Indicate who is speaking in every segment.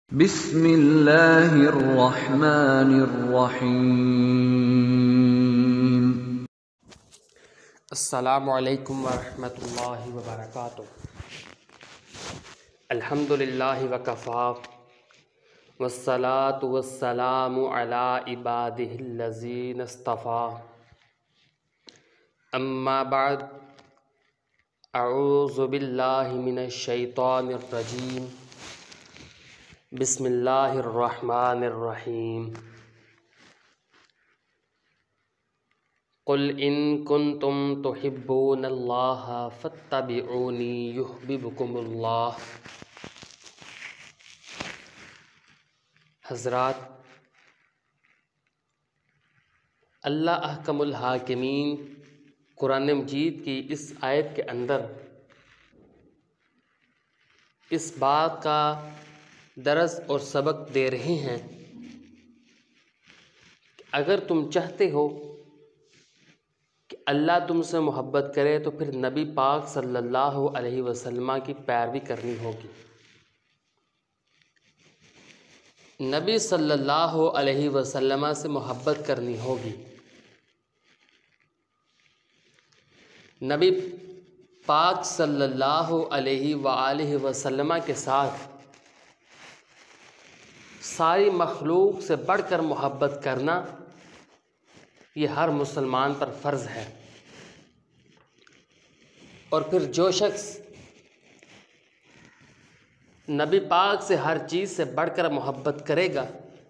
Speaker 1: बिस्मिल्लाहिर्रहमानिर्रहीम।
Speaker 2: अस्सलामु अलैकुम वरहमतुल्लाहि वबरकातुहू। अल्हम्दुलिल्लाहि वकफ़ा वस्सलातु वस्सलामु अला इबादिहिल्लज़ीना इस्तफ़ा। अम्मा बाद, अऊज़ु बिल्लाहि मिनश शैतानिर रजीम। बिस्मिल्लाहिर्रहमानिर्रहीम। क़ुल इन कुन्तुम तुहिब्बूनल्लाह फत्तबिऊनी युहब्बिबकुमुल्लाह। हज़रात, अल्लाह अहकमुल हाकिमीन कुरान मजीद की इस आयत के अंदर इस बात का दरस और सबक दे रहे हैं कि अगर तुम चाहते हो कि अल्लाह तुमसे मोहब्बत करे तो फिर नबी पाक सल्लल्लाहु अलैहि वसल्लम की पैरवी करनी होगी। नबी सल्लल्लाहु अलैहि वसल्लम से मोहब्बत करनी होगी। नबी पाक सल्लल्लाहु अलैहि वसल्लम के साथ सारी मखलूक से बढ़कर मोहब्बत करना ये हर मुसलमान पर फ़र्ज़ है। और फिर जो शख्स नबी पाक से हर चीज़ से बढ़कर मोहब्बत करेगा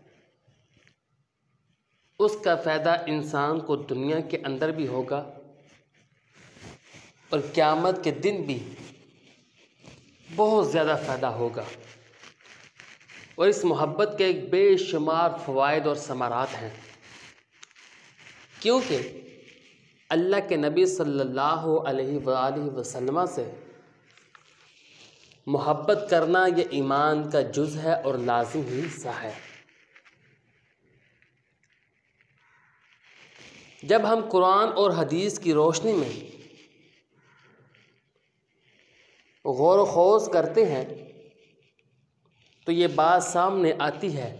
Speaker 2: उसका फ़ायदा इंसान को दुनिया के अंदर भी होगा और क़यामत के दिन भी बहुत ज़्यादा फ़ायदा होगा। और इस मोहब्बत के एक बेशुमार फ़वाइद और समारात हैं, क्योंकि अल्लाह के नबी सल्लल्लाहु अलैहि वसल्लम से मोहब्बत करना ये ईमान का जुज़ है और लाज़िम ही हिस्सा है। जब हम कुरान और हदीस की रोशनी में गौर ख़ौज़ करते हैं तो ये बात सामने आती है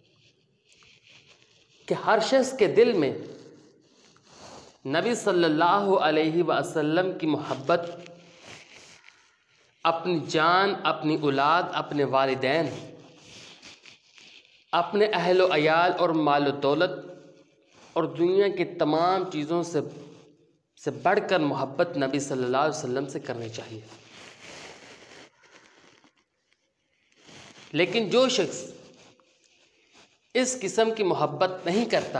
Speaker 2: कि हर शख्स के दिल में नबी सल्लल्लाहु अलैहि वसल्लम की मोहब्बत अपनी जान, अपनी औलाद, अपने वालिदैन, अपने अहलो अयाल और माल दौलत और दुनिया की तमाम चीज़ों से बढ़कर मोहब्बत नबी सल्लल्लाहु अलैहि वसल्लम से करनी चाहिए। लेकिन जो शख्स इस किस्म की मोहब्बत नहीं करता,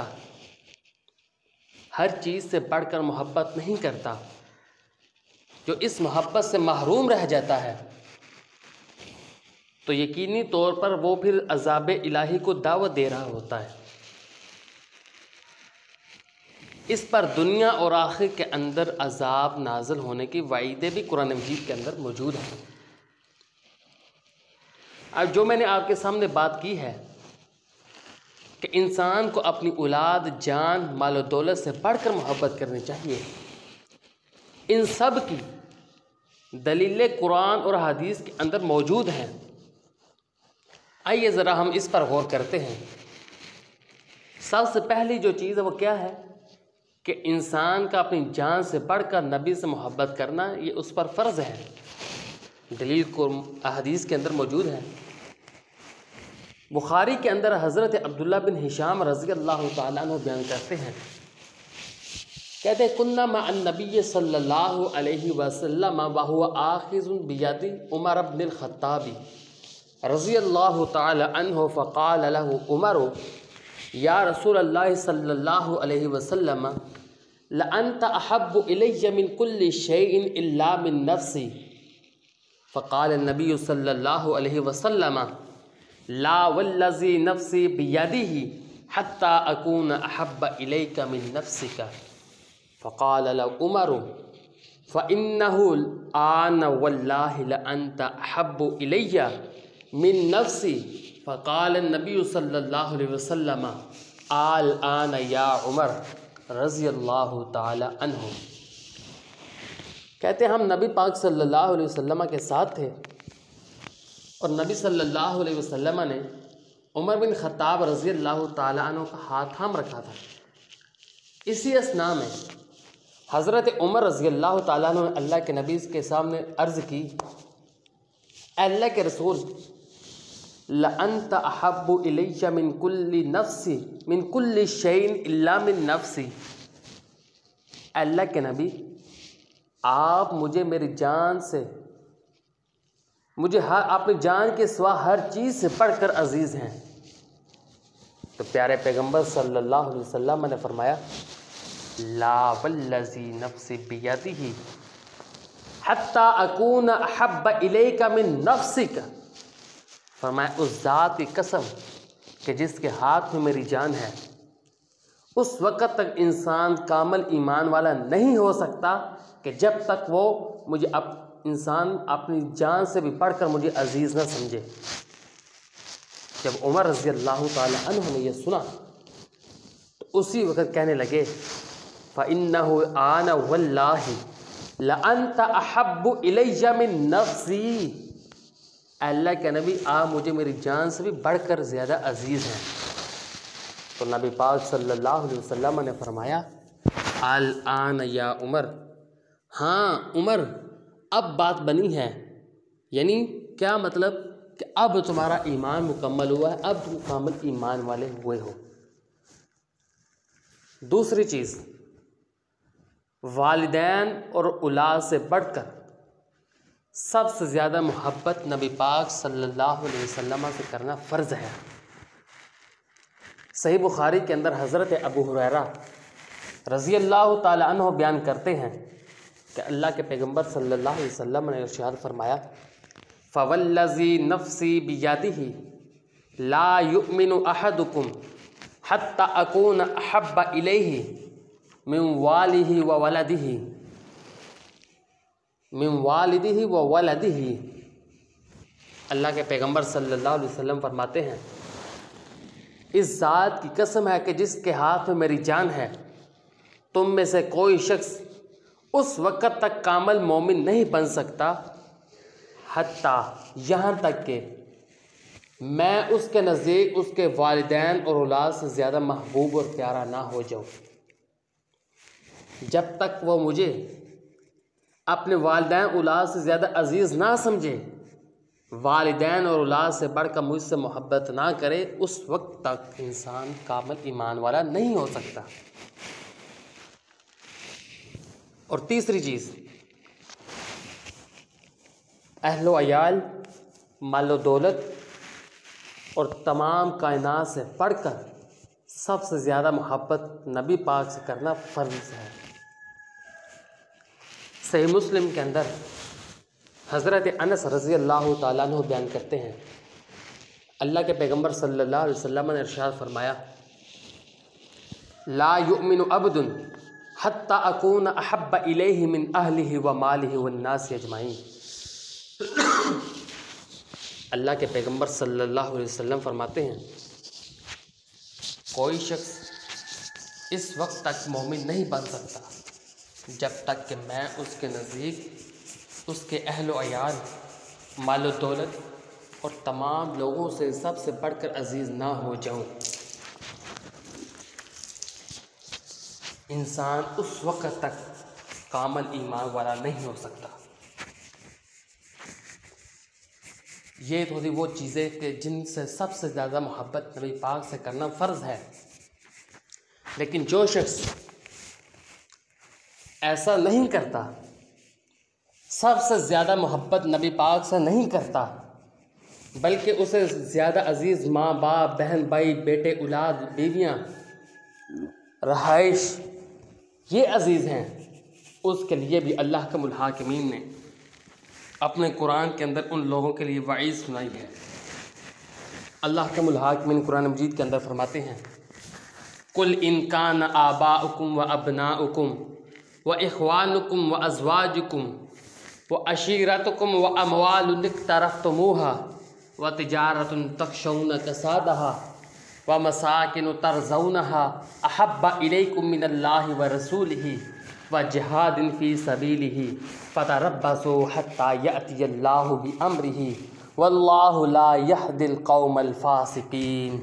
Speaker 2: हर चीज़ से बढ़कर मोहब्बत नहीं करता, जो इस मोहब्बत से महरूम रह जाता है, तो यकीनी तौर पर वो फिर अज़ाब इलाही को दावत दे रहा होता है। इस पर दुनिया और आखिर के अंदर अज़ाब नाज़िल होने की वाइदे भी कुरान मजीद के अंदर मौजूद हैं। अब जो मैंने आपके सामने बात की है कि इंसान को अपनी औलाद, जान, माल और दौलत से बढ़कर मोहब्बत करनी चाहिए, इन सब की दलीलें कुरान और हदीस के अंदर मौजूद हैं। आइए ज़रा हम इस पर गौर करते हैं। सबसे पहली जो चीज़ है वो क्या है कि इंसान का अपनी जान से बढ़कर नबी से मोहब्बत करना ये उस पर फ़र्ज़ है। दलील को हदीस के अंदर मौजूद है। बुखारी के अंदर हज़रत अब्दुल्ला बिन हिशाम रज़ी अल्लाह तआला अन्हु बयान करते हैं, कहते हैं कुन्ना मअन नबी सल्लल्लाहु अलैहि वसल्लम व हुवा आखिज़ुन बियदि उमर इब्नुल ख़त्ताब रज़ी अल्लाह तआला अन्हु फ़क़ाल लहु उमर या रसूलल्लाह सल्लल्लाहु अलैहि वसल्लम लअन्त अहब्बु इलय्य मिन कुल्लि शैइन इल्ला मिन नफ्सी। फ़क़ाल नबी सल्लल्लाहु अलैहि वसल्लम ला वल्लज़ी नफ्सी बियदिही हत्ता अकून अहब्ब इलैका मिन नफ्सिका। फ़क़ाल लहु उमर फ़इन्नहु आन वल्लाहि लअन्त अहब्बु इलय्या मिन नफ्सी। फ़क़ाल नबी सल्लल्लाहु अलैहि वसल्लम आल आन या उमर रज़ी अल्लाह तआला अन्हु। कहते हम नबी पाक सल्लल्लाहु अलैहि वसल्लम के साथ थे और नबी सल्लल्लाहु अलैहि वसल्लम ने उमर बिन ख़त्ताब रज़ी अल्लाह ताला अन्हु का हाथ थाम रखा था। इसी असना में हज़रत उमर रज़ी अल्लाह ताला अन्हु ने अल्लाह के नबी के सामने अर्ज़ की, अल्लाह के रसूल, लअन्त अहब्बु इलैया मिन कुल्ली शैइन इल्ला मिन नफ्सी। अल्लाह के नबी, आप मुझे मेरी जान से, मुझे अपनी जान के सिवा हर चीज़ से बढ़कर अजीज़ हैं। तो प्यारे पैगंबर सल्लल्लाहु अलैहि वसल्लम ने फरमाया, ला वल्लज़ी नफ्सी बियदिही हत्ता अकून अहब्ब इलैका मिन नफ्सिका। फरमाया, उस ज़ात की कसम कि जिसके हाथ में मेरी जान है, उस वक़्त तक इंसान कामिल ईमान वाला नहीं हो सकता कि जब तक वो मुझे इंसान अपनी जान से भी बढ़कर मुझे अजीज़ न समझे। जब उमर रज़ी अल्लाह ताला अन्हु ने यह सुना तो उसी वक़्त कहने लगे, फ़इन्नहु आना वल्लाहि लअन्त अहब्बु इलैया मिन नफ्सी। अल्लाह के नबी, आप मुझे मेरी जान से भी बढ़कर ज़्यादा अजीज़ हैं। तो नबी पाक सल्लल्लाहु अलैहि वसल्लम ने फरमाया, अल आन या उमर, हाँ उमर, अब बात बनी है। यानी क्या मतलब कि अब तुम्हारा ईमान मुकम्मल हुआ है, अब तुम कामिल ईमान वाले हुए हो। दूसरी चीज़, वालिदैन और औलाद से बढ़कर सबसे ज़्यादा मोहब्बत नबी पाक सल्लल्लाहु अलैहि वसल्लम से करना फ़र्ज़ है। सही बुखारी के अंदर हज़रत अबू हुरैरा रज़ी अल्लाह ताला अन्हु बयान करते हैं कि अल्लाह के पैगंबर सल्लल्लाहु अलैहि वसल्लम ने इरशाद फरमाया, फ़वल्लज़ी नफ़्सी बियदिही ला युमिनु अहदुकुम हत्ता अकून अहब्ब इलैहि मिन वालिदिही व वलदिही। अल्लाह के पैगंबर सल्लल्लाहु अलैहि वसल्लम फरमाते हैं, इस ज़ात की कसम है कि जिसके हाथ में मेरी जान है, तुम में से कोई शख्स उस वक़्त तक कामिल मोमिन नहीं बन सकता हत्ता, यहाँ तक कि मैं उसके नज़दीक उसके वालिदैन और औलाद से ज़्यादा महबूब और प्यारा ना हो जाऊँ। जब तक वो मुझे अपने वालिदैन औलाद से ज़्यादा अजीज़ ना समझे, वालिदैन और औलाद से बढ़कर मुझसे मोहब्बत ना करे, उस वक्त तक इंसान कामिल ईमान वाला नहीं हो सकता। और तीसरी चीज़, अहलो अयाल, मालो दौलत और तमाम कायनात से बढ़कर सबसे ज़्यादा मोहब्बत नबी पाक से करना फ़र्ज़ है। सही मुस्लिम के अंदर हज़रत अनस रज़ी अल्लाह ताला अन्हु बयान करते हैं, अल्लाह के पैगंबर सल्लल्लाहु अलैहि वसल्लम ने इरशाद फरमाया, ला युमिनु अब्दुन हत्ता अकून अहब्ब इलैहि मिन अहलिही व मालिही व नासी अजमाइन। अल्लाह के पैगंबर सल्लल्लाहु अलैहि वसल्लम फरमाते हैं, कोई शख्स इस वक्त तक मोमिन नहीं बन सकता जब तक कि मैं उसके नज़दीक उसके अहलो अयाल, मालो दौलत और तमाम लोगों से सबसे बढ़कर अजीज़ ना हो जाऊं। इंसान उस वक़्त तक कामिल ईमान वाला नहीं हो सकता। ये थोड़ी वो चीज़ें कि जिनसे सबसे ज़्यादा मोहब्बत नबी पाक से करना फ़र्ज़ है। लेकिन जो शख्स ऐसा नहीं करता, सबसे ज़्यादा मोहब्बत नबी पाक से नहीं करता, बल्कि उसे ज़्यादा अजीज़ माँ बाप, बहन भाई, बेटे, औलाद, बीवियाँ, रहाइश ये अजीज़ हैं, उसके लिए भी अल्लाह के मुल्हाकिमीन ने अपने कुरान के अंदर उन लोगों के लिए वाइज़ सुनाई है। अल्लाह के मुल्हाकिमीन कुरान मजीद के अंदर फरमाते हैं, कुल इन कान आबाउकुम व अबनाउकुम व इख्वानुकुम व अज़वाजुकुम व अशीरतुकुम व अमवालुन इक़्तरफ़्तुमूहा व तिजारतुन तख़शौना कसादहा व मसाकिन तरज़ौनहा अहब्बा इलैकुम मिनल्लाहि व रसूलिही व जिहादिन फ़ी सबीलिही फ़तरब्बसू हत्ता यअतियल्लाहु बिअम्रिही वल्लाहु ला यहदिल कौमल फासिकीन।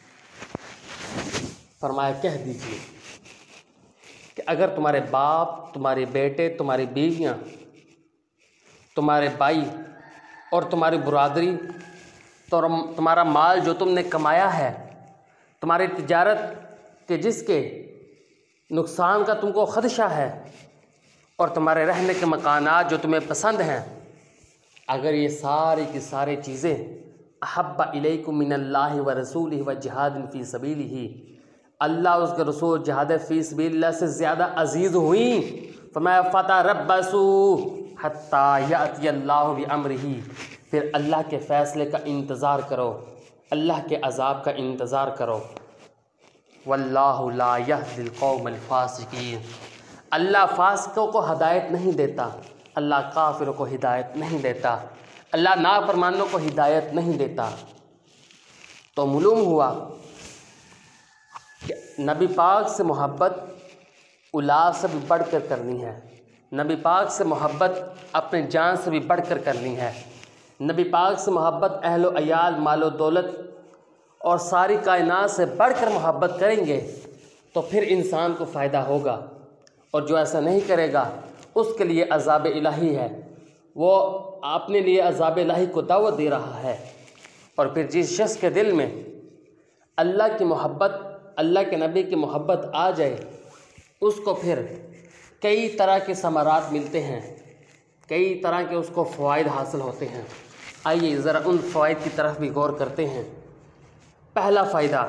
Speaker 2: फरमाया कह दीजिए कि अगर तुम्हारे बाप, तुम्हारे बेटे, तुम्हारी बीवियाँ, तुम्हारे भाई और तुम्हारी बुरादरी, तो तुम्हारा माल जो तुमने कमाया है, तुम्हारी तिजारत के जिसके नुकसान का तुमको ख़दशा है, और तुम्हारे रहने के मकानात जो तुम्हें पसंद हैं, अगर ये सारी की सारी चीज़ें अहब्बा इलैकुम मिनल्लाहि व रसूलिही व जिहादिन फ़ी सबीलिही, अल्लाह उसके रसूल जिहाद फ़ी सबीलिल्लाह से ज़्यादा अज़ीज़ हुई, फरमाया फ़तरब्बसू हत्ता यअतियल्लाहु बिअम्रिही, फिर अल्लाह के फ़ैसले का इंतज़ार करो, अल्लाह के अज़ाब का इंतज़ार करो। वल्लाहु ला यहदिल कौमल फासिकीन, अल्लाह फासिकों को हिदायत नहीं देता, अल्लाह काफिरों को हिदायत नहीं देता, अल्लाह नाफरमानों को हिदायत नहीं देता। तो मालूम हुआ कि नबी पाक से मोहब्बत औलाद से भी बढ़कर करनी है, नबी पाक से मोहब्बत अपने जान से भी बढ़कर करनी है, नबी पाक से मोहब्बत अहलो अयाल, मालो दौलत और सारी कायनात से बढ़कर मोहब्बत करेंगे तो फिर इंसान को फ़ायदा होगा। और जो ऐसा नहीं करेगा उसके लिए अज़ाब इलाही है, वो अपने लिए अज़ाब इलाही को दावत दे रहा है। और फिर जिस शख्स के दिल में अल्लाह की मोहब्बत, अल्लाह के नबी की मोहब्बत आ जाए, उसको फिर कई तरह के समरात मिलते हैं, कई तरह के उसको फ़वाइद हासिल होते हैं। आइए ज़रा उन फ़वाइद की तरफ भी गौर करते हैं। पहला फ़ायदा,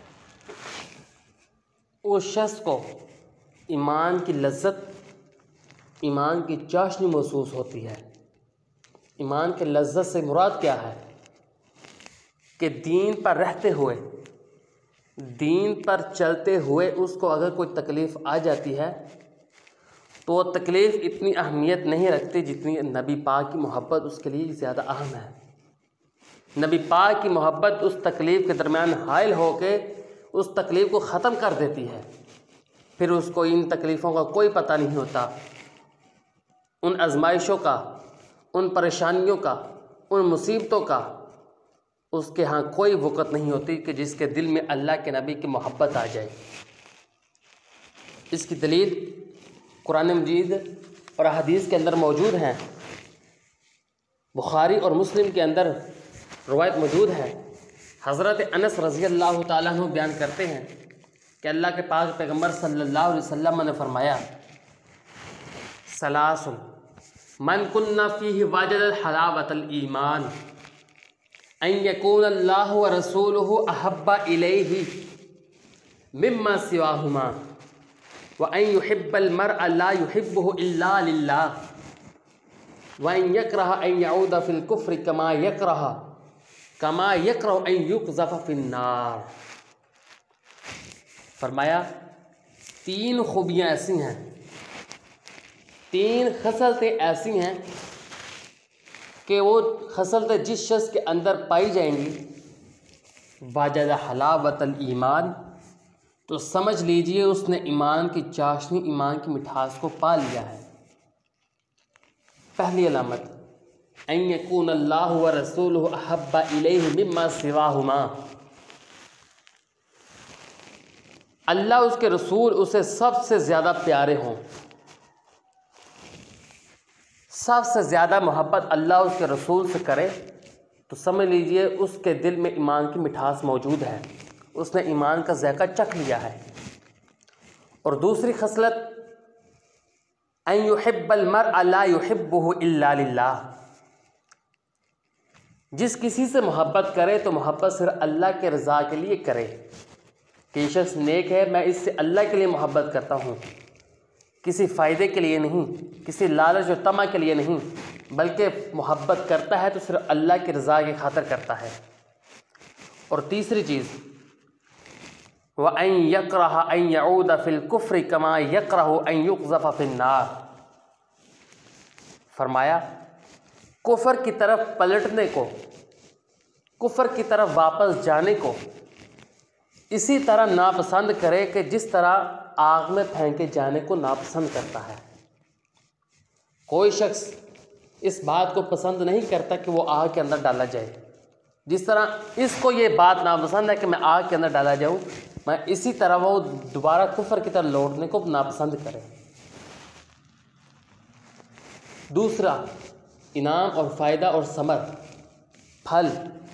Speaker 2: उस शख्स को ईमान की लज्जत, ईमान की चाशनी महसूस होती है। ईमान की लज्जत से मुराद क्या है कि दीन पर रहते हुए, दीन पर चलते हुए उसको अगर कोई तकलीफ़ आ जाती है तो वो तकलीफ़ इतनी अहमियत नहीं रखती जितनी नबी पाक की मोहब्बत उसके लिए ज़्यादा अहम है। नबी पाक की मोहब्बत उस तकलीफ़ के दरमियान हाइल होके उस तकलीफ़ को ख़त्म कर देती है। फिर उसको इन तकलीफ़ों का कोई पता नहीं होता, उन आजमाइशों का, उन परेशानियों का, उन मुसीबतों का उसके यहाँ कोई वक़्त नहीं होती कि जिसके दिल में अल्लाह के नबी की मोहब्बत आ जाए। इसकी दलील कुरान मजीद और हदीस के अंदर मौजूद हैं। बुखारी और मुस्लिम के अंदर रवायत मौजूद है। हज़रत अनस रज़ी अल्लाह ताला अन्हु बयान करते हैं कि अल्लाह के पाक पैगम्बर सल्लल्लाहु अलैहि वसल्लम ने फरमाया, सलासुन मन कुन्ना फ़ीहि वजदल हलावतल ईमान अन यकून अल्लाह व रसूलुहु अहब्बा इलैहि मिम्मा सिवाहुमा व अन युहिब्बल मरअ ला युहिब्बुहु इल्ला लिल्लाह व अन यकरह अन यऊद फिल कुफ्रि कमा यकरह अन युक़ज़फ़ फिन्नार। फरमाया, तीन खूबियाँ ऐसी हैं, तीन खसलतें ऐसी हैं कि वो खसलतें जिस शख्स के अंदर पाई जाएंगी, वाजद हलावतल ईमान, तो समझ लीजिए उसने ईमान की चाशनी, ईमान की मिठास को पा लिया है। पहली अलामत, अन यकून अल्लाह व रसूलुहु अहब्बा इलैहि मिम्मा सिवाहुमा, अल्लाह उसके रसूल उसे सबसे ज़्यादा प्यारे हों, सबसे ज़्यादा मोहब्बत अल्लाह उसके रसूल से करे, तो समझ लीजिए उसके दिल में ईमान की मिठास मौजूद है, उसने ईमान का ज़ायक़ा चख लिया है। और दूसरी खसलत, अन युहिब्बल मरअ ला युहिब्बुहु इल्ला लिल्लाह, जिस किसी से मोहब्बत करे तो मोहब्बत सिर्फ अल्लाह के रज़ा के लिए करे कि ये शख्स नेक है, मैं इससे अल्लाह के लिए मोहब्बत करता हूँ, किसी फ़ायदे के लिए नहीं, किसी लालच और तमा के लिए नहीं, बल्कि मोहब्बत करता है तो सिर्फ अल्लाह की रज़ा की खातिर करता है। और तीसरी चीज़, व अन यकरह अन यऊद फिल कुफ्रि कमा यकरह अन युक़ज़फ़ फिन्नार, फरमाया कुफ़र की तरफ पलटने को, कुफ़र की तरफ वापस जाने को इसी तरह नापसंद करे कि जिस तरह आग में फेंके जाने को नापसंद करता है। कोई शख्स इस बात को पसंद नहीं करता कि वो आग के अंदर डाला जाए। जिस तरह इसको ये बात नापसंद है कि मैं आग के अंदर डाला जाऊँ, मैं इसी तरह वो दोबारा कुफर की तरफ लौटने को नापसंद करे। दूसरा, इनाम और फ़ायदा और समर, फल।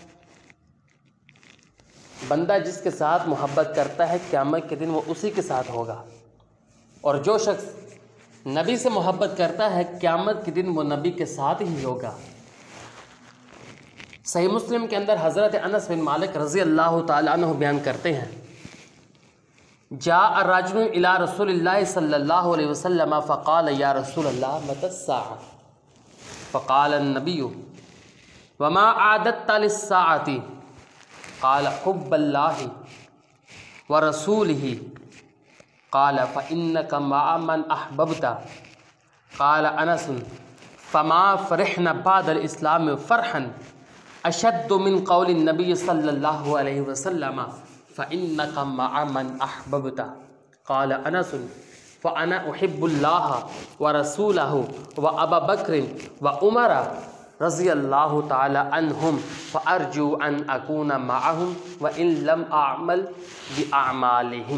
Speaker 2: बंदा जिसके साथ मोहब्बत करता है क़यामत के दिन वो उसी के साथ होगा, और जो शख्स नबी से मोहब्बत करता है क़यामत के दिन वो नबी के साथ ही होगा। सही मुस्लिम के अंदर हज़रत अनस बिन मालिक रज़ी अल्लाह ताला अन्हु बयान करते हैं, जा राजुल इला रसूलिल्लाह सल्लल्लाहु अलैहि वसल्लम फ़क़ाल या रसूलल्लाह मतस्साअ फ़क़ाल नबिय्यु वमा आदत्ता लिस्साअति क़ाल हुब्बल्लाहि व रसूलिही क़ाल फ़इन्नका मअ मन अहबब्ता क़ाल अनस फ़मा फ़रहना बअदल इस्लाम फ़रहन अशद्दु मिन क़ौलि नबी सल्लल्लाहु अलैहि वसल्लम फ़इन्नका मअ मन अहबब्ता क़ाल अनस फ़अना उहिब्बुल्लाह व रसूलहु व अबा बक्र व उमर रज़ियल्लाहु ताला अन्हुम फ़अरजू अन अकूना मअहुम व इन लम अअमल बिअअमालिहिम।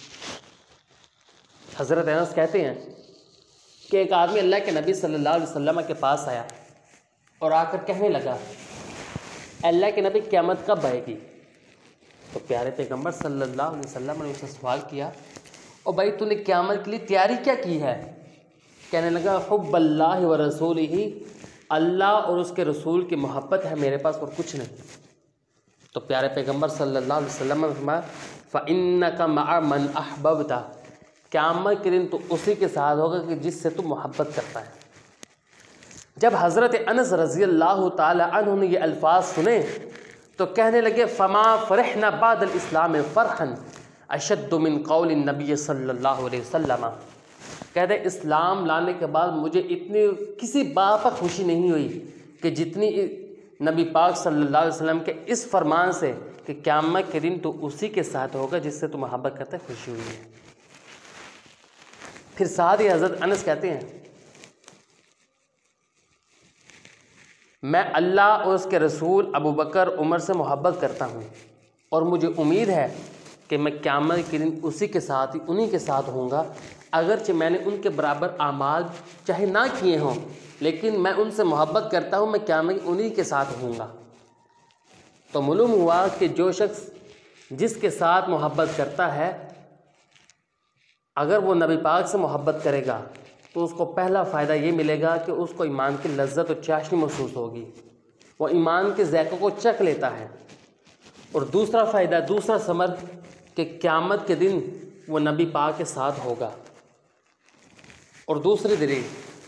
Speaker 2: हज़रत अनस कहते हैं कि एक आदमी अल्लाह के नबी सल्लल्लाहु अलैहि वसल्लम के पास आया और आकर कहने लगा, अल्लाह के नबी क़यामत कब आएगी? तो प्यारे पैगंबर सल्लल्लाहु अलैहि वसल्लम ने उससे सवाल किया, और भाई तूने क़यामत के लिए तैयारी क्या की है? कहने लगा, हुब्बल्लाहि व रसूलिही, अल्लाह और उसके रसूल की मोहब्बत है मेरे पास और कुछ नहीं। तो प्यारे पैगंबर सल्लल्लाहु अलैहि वसल्लम ने फरमाया, फ़इन्नका मअ मन अहबब्ता, क़यामत के दिन तो उसी के साथ होगा कि जिससे तू मोहब्बत करता है। जब हज़रत अनस रज़ियल्लाहु ताला अन्हु ने ये अल्फाज सुने तो कहने लगे, फ़मा फ़रहना बअदल इस्लाम फ़रहन अशद्दु मिन क़ौलि नबी सल्लल्लाहु अलैहि वसल्लम। कहते इस्लाम लाने के बाद मुझे इतनी किसी बात पर खुशी नहीं हुई कि जितनी नबी पाक सल्लल्लाहु अलैहि वसल्लम के इस फरमान से कि क़यामत के दिन तो उसी के साथ होगा जिससे तू मोहब्बत करता है, खुशी हुई है। फिर साथ ही हज़रत अनस कहते हैं, मैं अल्लाह और उसके रसूल अबू बकर उमर से मोहब्बत करता हूँ और मुझे उम्मीद है कि मैं क़यामत के दिन उसी के साथ ही उन्हीं के साथ होऊंगा, अगरचे मैंने उनके बराबर आमाल चाहे ना किए हों, लेकिन मैं उनसे मोहब्बत करता हूँ, मैं क़यामत उन्हीं के साथ होऊंगा। तो मालूम हुआ कि जो शख्स जिसके साथ मोहब्बत करता है, अगर वो नबी पाक से मोहब्बत करेगा तो उसको पहला फ़ायदा ये मिलेगा कि उसको ईमान की लज्जत और चाशनी महसूस होगी, वो ईमान के ज़ायक़े को चख लेता है। और दूसरा फ़ायदा, दूसरा समर कि क़यामत के दिन वो नबी पाक के साथ होगा। और दूसरी दलील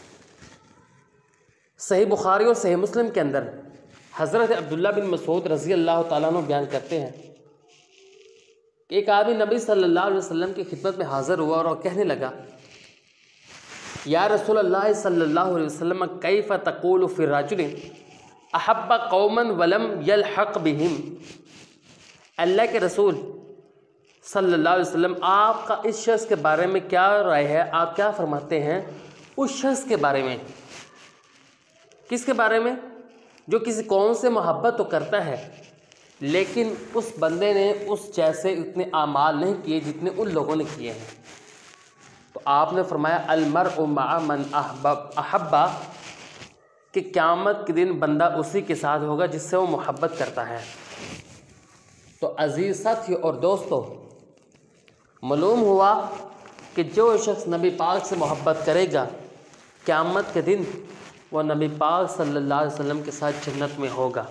Speaker 2: सही बुखारी और सही मुस्लिम के अंदर हज़रत अब्दुल्ला बिन मसूद रज़ी अल्लाह ताला अन्हु बयान करते हैं कि एक आदमी नबी सल्लल्लाहु अलैहि वसल्लम की खिदमत में हाज़िर हुआ और कहने लगा, या रसूलल्लाह सल्लल्लाहु अलैहि वसल्लम कैफ़ तक़ूलु फ़ी रजुलिन अहब्ब कौमन वलम यल्हक़ बिहिम। अल्लाह के रसूल सल्लल्लाहु अलैहि वसल्लम, आपका इस शख्स के बारे में क्या राय है? आप क्या फरमाते हैं उस शख्स के बारे में? किसके बारे में? जो किसी कौम से मोहब्बत तो करता है लेकिन उस बंदे ने उस जैसे इतने आमाल नहीं किए जितने उन लोगों ने किए हैं। तो आपने फरमाया अलमरउ मअ मन अहब्बा, कि क़यामत के दिन बंदा उसी के साथ होगा जिससे वो मोहब्बत करता है। तो अज़ीज़ साथियों और दोस्तों, मालूम हुआ कि जो शख्स नबी पाक से मोहब्बत करेगा क़यामत के दिन वो नबी पाक सल्लल्लाहु अलैहि वसल्लम के साथ जन्नत में होगा।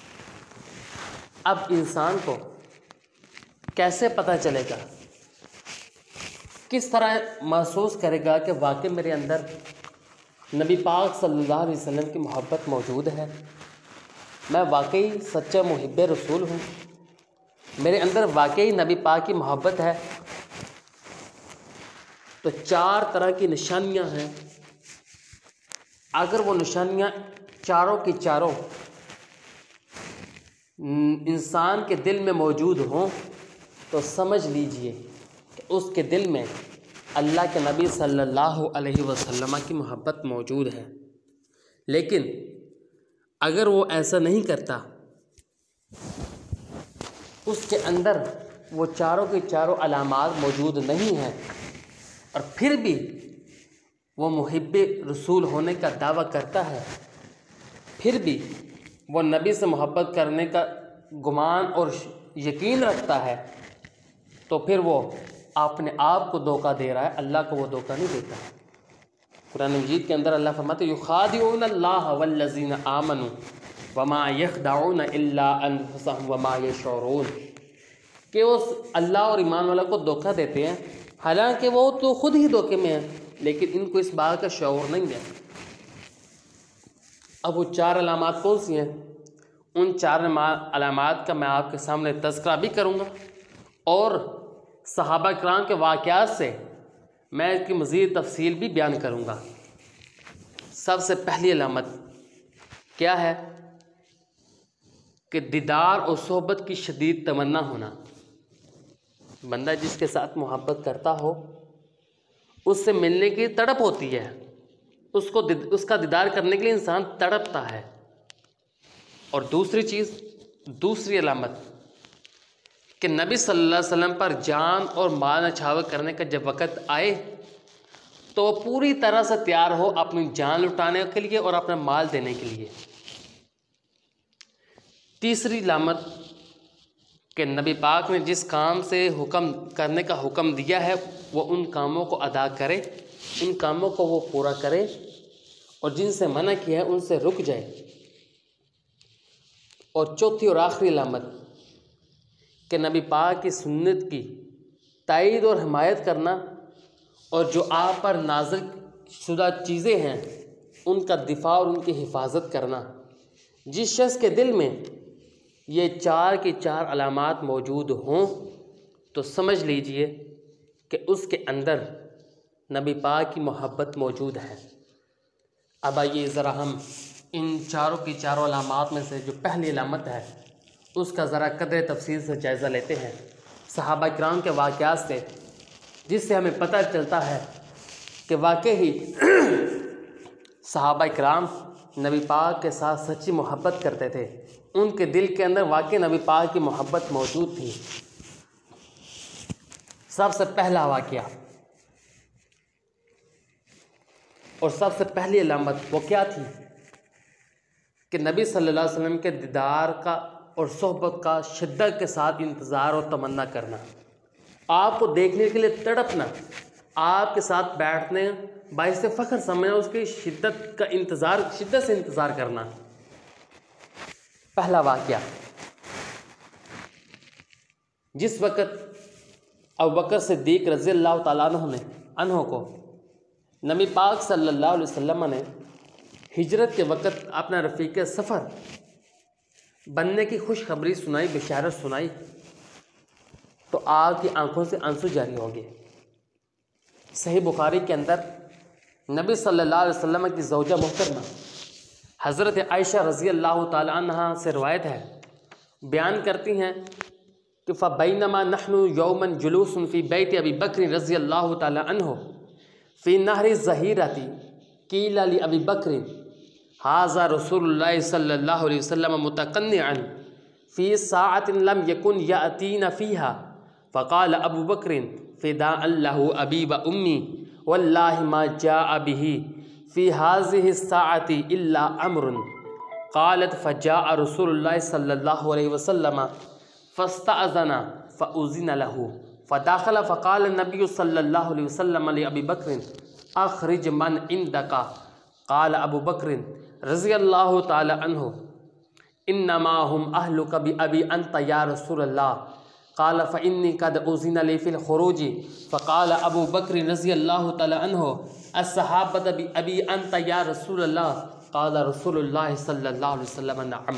Speaker 2: अब इंसान को कैसे पता चलेगा, किस तरह महसूस करेगा कि वाकई मेरे अंदर नबी पाक सल्लल्लाहु अलैहि वसल्लम की मोहब्बत मौजूद है, मैं वाकई सच्चा मुहिब्ब रसूल हूँ, मेरे अंदर वाकई नबी पाक की मोहब्बत है? तो 4 तरह की निशानियाँ हैं। अगर वो निशानियाँ चारों की चारों इंसान के दिल में मौजूद हों तो समझ लीजिए कि उसके दिल में अल्लाह के नबी सल्लल्लाहु अलैहि वसल्लम की मोहब्बत मौजूद है। लेकिन अगर वो ऐसा नहीं करता, उसके अंदर वो चारों के चारों अलामात मौजूद नहीं हैं और फिर भी वो मुहिब्बे रसूल होने का दावा करता है, फिर भी वो नबी से मोहब्बत करने का गुमान और यकीन रखता है, तो फिर वो अपने आप को धोखा दे रहा है, अल्लाह को वो धोखा नहीं देता। कुरान मजीद के अंदर अल्लाह फरमाते युखादिऊन अल्लाह वल्लज़ीना आमनू वमा यख़दाऊन इल्ला अनफुसहुम वमा यशऊरून, कि वो अल्लाह और ईमान वालों को धोखा देते हैं, हालांकि वो तो खुद ही धोखे में हैं, लेकिन इनको इस बात का शऊर नहीं है। अब वो चार अलामात कौन सी हैं? उन चार अलामात का मैं आपके सामने तज़किरा भी करूँगा और सहाबा किराम के वाक़यात से मैं इसकी मज़ीद तफसील भी बयान करूँगा। सबसे पहली अलामत क्या है कि दीदार और सोहबत की शदीद तमन्ना होना। बंदा जिसके साथ मोहब्बत करता हो उससे मिलने की तड़प होती है, उसका दीदार करने के लिए इंसान तड़पता है। और दूसरी चीज़, दूसरी अलामत कि नबी सल्लल्लाहु अलैहि वसल्लम पर जान और माल नछावर करने का जब वक़्त आए तो वो पूरी तरह से तैयार हो अपनी जान लुटाने के लिए और अपना माल देने के लिए। तीसरी अलामत कि नबी पाक ने जिस काम से हुक्म करने का हुक्म दिया है वो उन कामों को अदा करे, उन कामों को वो पूरा करे और जिनसे मना किया है उनसे रुक जाए। और चौथी और आखिरी अलामत कि नबी पाक की सुन्नत की तायीद और हिमायत करना और जो आप पर नाज़िल शुदा चीज़ें हैं उनका दिफा और उनकी हिफाजत करना। जिस शख्स के दिल में ये चार की चार अलामात मौजूद हों तो समझ लीजिए कि उसके अंदर नबी पाक की मोहब्बत मौजूद है। अब आइए ज़रा हम इन चारों की चारों अलामात में से जो पहली अलामत है उसका ज़रा कदर तफसील से जायज़ा लेते हैं सहाबा किराम के वाक़यात से, जिससे हमें पता चलता है कि वाकई सहाबा किराम नबी पाक के साथ सच्ची मोहब्बत करते थे, उनके दिल के अंदर वाकई नबी पाक की मोहब्बत मौजूद थी। सबसे पहला वाक़या और सबसे पहली अलामत वो क्या थी कि नबी सल्लल्लाहु अलैहि वसल्लम के दीदार का और सोहबत का शिद्दत के साथ इंतज़ार और तमन्ना करना, आपको देखने के लिए तड़पना, आपके साथ बैठने बाइस फ़ख्र समझना, उसकी शिद्दत का इंतज़ार, शिद्दत से इंतज़ार करना। पहला वाक़या, जिस वक़्त अबू बकर सिद्दीक़ रज़ियल्लाहु ताला अन्हु को नबी पाक सल्लल्लाहु अलैहि वसल्लम ने हिजरत के वक़्त अपना रफ़ीक़ सफ़र बनने की खुशखबरी सुनाई, बिशारत सुनाई, तो आपकी आंखों से आंसू जारी हो गए। सही बुखारी के अंदर नबी सल्लल्लाहु अलैहि वसल्लम की ज़ौजा मोहतरमा हज़रत आयशा रज़ियल्लाहु ताला अन्हा से रवायत है, बयान करती हैं कि फ़बैनमा नहनु यौमन जुलूसन फ़ी बैत अबी बकर रज़ियल्लाहु ताला अन्हु फ़ी नहरि ज़हीरती क़ील लि अबी बकर हाज़ा रसूलुल्लाह सल्लल्लाहु अलैहि वसल्लम मुतक़न्निअन फ़ी साअतिन लम यकुन यातीना फ़ीहा फ़क़ाल अबू बकर फ़िदाअन लहु अबी व उम्मी वल्लाहि मा जाअ बिही फ़ी हाज़िहि साअति इल्ला अम्रुन क़ालत फ़जाअ रसूलुल्लाह सल्लल्लाहु अलैहि वसल्लम फ़स्तअज़ना फ़उज़िन लहु फ़दख़ल फ़क़ाल नबी सल्लल्लाहु अलैहि वसल्लम लि अबी बकर अख़रिज मन इंदका क़ाल अबू बकर रज़ियल्लाहु ताला अन्हु इन्नमा हुम अहलुका बि अबी अंत या रसूलल्लाह क़ाल फ़इन्नी क़द उज़िन ली फ़िल ख़ुरूज फ़क़ाल अबू बकर रज़ियल्लाहु ताला अन्हु अस्सहाबत बि अबी अंत या रसूलल्लाह क़ाल रसूलुल्लाह सल्लल्लाहु अलैहि वसल्लम नअम।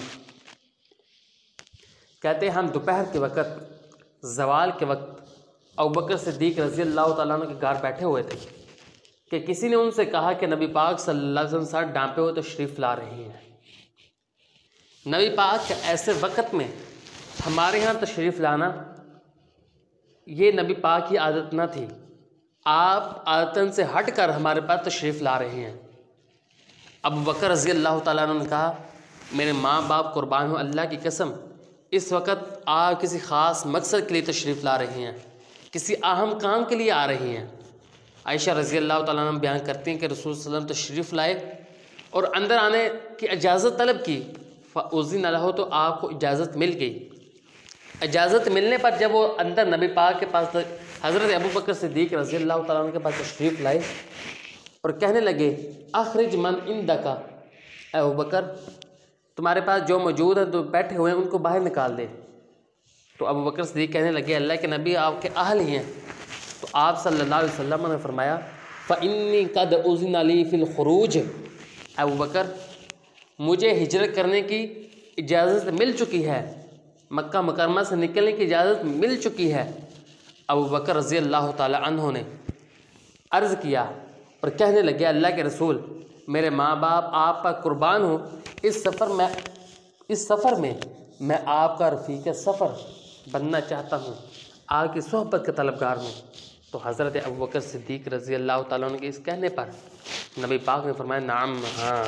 Speaker 2: कहते हैं हम दोपहर के वक़्त, ज़वाल के वक़्त अबू बकर सिद्दीक़ रज़ियल्लाहु ताला अन्हु के घर बैठे हुए थे कि किसी ने उनसे कहा कि नबी पाक सल्लल्लाहु अलैहि वसल्लम साथ डांपे हुए तशरीफ़ ला रहे हैं। नबी पाक के ऐसे वक़्त में हमारे यहाँ तशरीफ़ लाना ये नबी पाक की आदत न थी, आप आदतन से हट कर हमारे पास तशरीफ़ ला रहे हैं। अबू बकर रज़ी अल्लाह ताला अन्हु ने कहा, मेरे माँ बाप कुर्बान हो, अल्लाह की कसम इस वक्त आप किसी ख़ास मकसद के लिए तशरीफ़ ला रही हैं, किसी अहम काम के लिए आ रही हैं। आयशा रज़ी अल्लाह ताला अन्हा बयान करती हैं कि रसूल सल्लल्लाहु अलैहि वसल्लम तशरीफ़ लाए और अंदर आने की इजाज़त तलब की। फ़उज़िन लहू, तो आपको इजाज़त मिल गई। इजाज़त मिलने पर जब वो अंदर नबी पाक के पास हज़रत अबू बकर सिद्दीक़ रज़ी अल्लाह ताला अन्हु के पास तशरीफ़ लाए और कहने लगे, अखरिज मन इंदका, अबू बकर तुम्हारे पास जो मौजूद है, तो बैठे हुए हैं, उनको बाहर निकाल दे। तो अबू बकर सिद्दीक़ कहने लगे, अल्लाह के नबी आपके अहल ही हैं। तो आप सल्लल्लाहु अलैहि वसल्लम ने फरमाया, फ़इन्नी क़द उज़िन ली फ़िल ख़ुरूज, अबू बकर मुझे हिजरत करने की इजाज़त मिल चुकी है, मक्का मुकरमा से निकलने की इजाज़त मिल चुकी है। अबू बकर रज़ी अल्लाह ताला अन्हु ने अर्ज़ किया और कहने लगे, अल्लाह के रसूल, मेरे माँ बाप आप पर कुर्बान हो, इस सफ़र में मैं आपका रफ़ीक़ सफ़र बनना चाहता हूँ, आपकी सोहबत का तलबगार हूँ। तो हज़रत अबू बकर सिद्दीक़ रज़ी अल्लाह ताला अन्हु के इस कहने पर नबी पाक ने फरमाया, नाम, हाँ।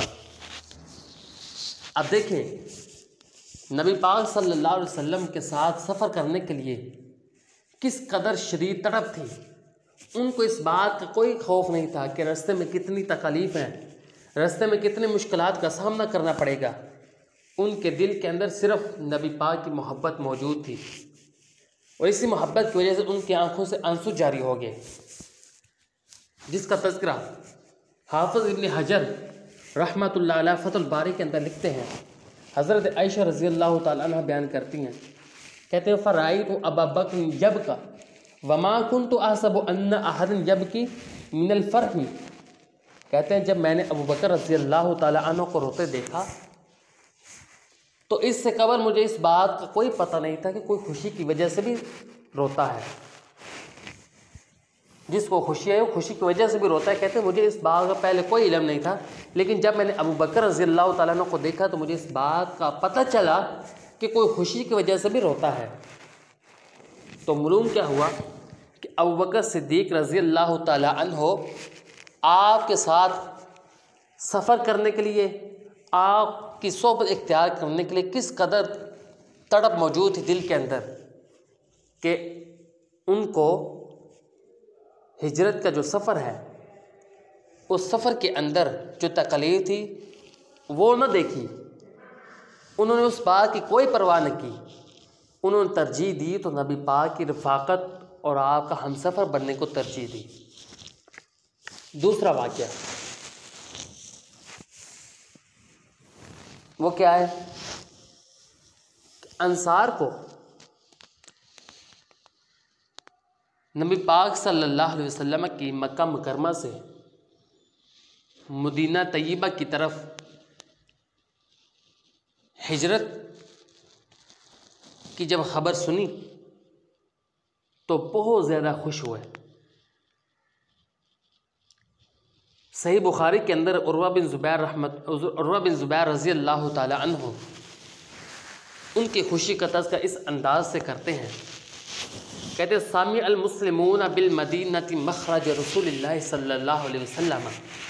Speaker 2: अब देखें नबी पाक सल्लल्लाहु अलैहि वसल्लम के साथ सफ़र करने के लिए किस कदर शदीद तड़प थी। उनको इस बात का कोई खौफ नहीं था कि रास्ते में कितनी तकलीफ़ हैं, रास्ते में कितनी मुश्किलात का सामना करना पड़ेगा। उनके दिल के अंदर सिर्फ नबी पाक की मोहब्बत मौजूद थी और इसी मोहब्बत की वजह से उनकी आंखों से आंसू जारी हो गए, जिसका तज़किरा हाफ़िज़ इब्न हजर रहमतुल्लाह अलैह फ़तहुल बारी के अंदर लिखते हैं। हज़रत आयशा रज़ी अल्लाह ताला अन्हा बयान करती हैं, कहते हैं, फ़राइतु अबा बकर यबका वमा कुन्तु अहसबु अन्न अहदन यबकी मिनल फ़रही। कहते हैं, जब मैंने अबू बकर रज़ी अल्लाह ताला अन्हु को रोते देखा तो इससे कबल मुझे इस बात का कोई पता नहीं था कि कोई खुशी की वजह से भी रोता है। जिसको खुशी है वो खुशी की वजह से भी रोता है। कहते हैं, मुझे इस बात का पहले कोई इल्म नहीं था, लेकिन जब मैंने अबू बकर रज़ी अल्लाह ताला अन्हु को देखा तो मुझे इस बात का पता चला कि कोई खुशी की वजह से भी रोता है। तो मालूम क्या हुआ कि अबू बकर सिद्दीक़ रज़ी अल्लाह ताला अन्हु आपके साथ सफ़र करने के लिए, आपकी सोबत इख्तियार करने के लिए किस कदर तड़प मौजूद थी दिल के अंदर कि उनको हिजरत का जो सफ़र है, उस सफ़र के अंदर जो तकलीफ़ थी वो न देखी। उन्होंने उस बात की कोई परवाह न की। उन्होंने तरजीह दी तो नबी पाक की रफ़ाकत और आपका हमसफ़र बनने को तरजीह दी। दूसरा वाक़या वो क्या है, अंसार को नबी पाक सल्लल्लाहु अलैहि वसल्लम की मक्का मुकरमा से मदीना तय्यबा की तरफ हिजरत की जब ख़बर सुनी तो बहुत ज़्यादा खुश हुए। सही बुखारी के अंदर उर्वा बिन ज़ुबैर रज़ी अल्लाह ताला अन्हु उनकी खुशी का तज़किरा इस अंदाज से करते हैं। कहते हैं, सामी अल मुस्लिमून बिल मदीनति मखरज रसूलिल्लाह सल्लल्लाहु अलैहि वसल्लम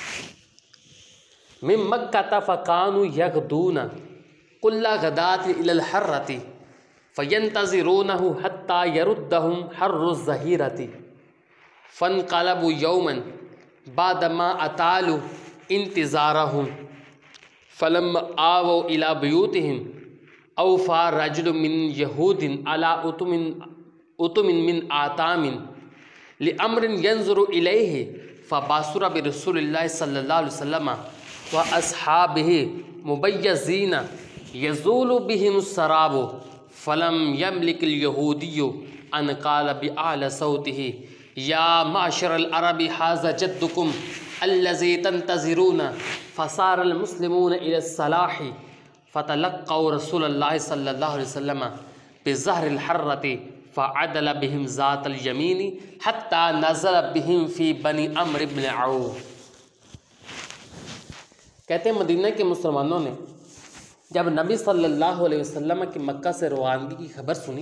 Speaker 2: मिन मक्का फ़कानु यग़दूना कुल्ला गदाति इलल हर्रति फ़यंतज़िरूनहु हत्ता यरुद्दहुम हर्रु ज़हीरति फ़नक़लबु यौमन बादमा अतालु इंतज़ारहुम फ़लम्मा आवौ इला बुयूतिहिम औफ़ा रजुलुम मिन यहूदिन अला उतुमिन मिन आतामिन लिअम्रिन यंज़ुरु इलैहि फ़बासुरा बिरसूलिल्लाह सल्लल्लाहु अलैहि वसल्लम व अस्हाबिहि मुबय्यज़ीना यज़ूलु बिहिमुस सराबु फ़लम यमलिकिल यहूदिय्यु अन क़ाल बिअअला सौतिहि या माशरल अरबी हाज़ा जद्दुकुम अल्लज़ी तंतज़िरून फ़सारल मुस्लिमून इला सलाहि फ़तलक़्क़ौ रसूलल्लाह सल्लल्लाहु अलैहि वसल्लम बिज़हरिल हर्रति फ़अदल बिहिम ज़ातल यमीनी हत्ता नज़ल बिहिम फ़ी बनी अम्र इब्न औफ़। कहते हैं, मदीना के मुसलमानों ने जब नबी सल्लल्लाहु अलैहि वसल्लम की मक्का से रवानगी की खबर सुनी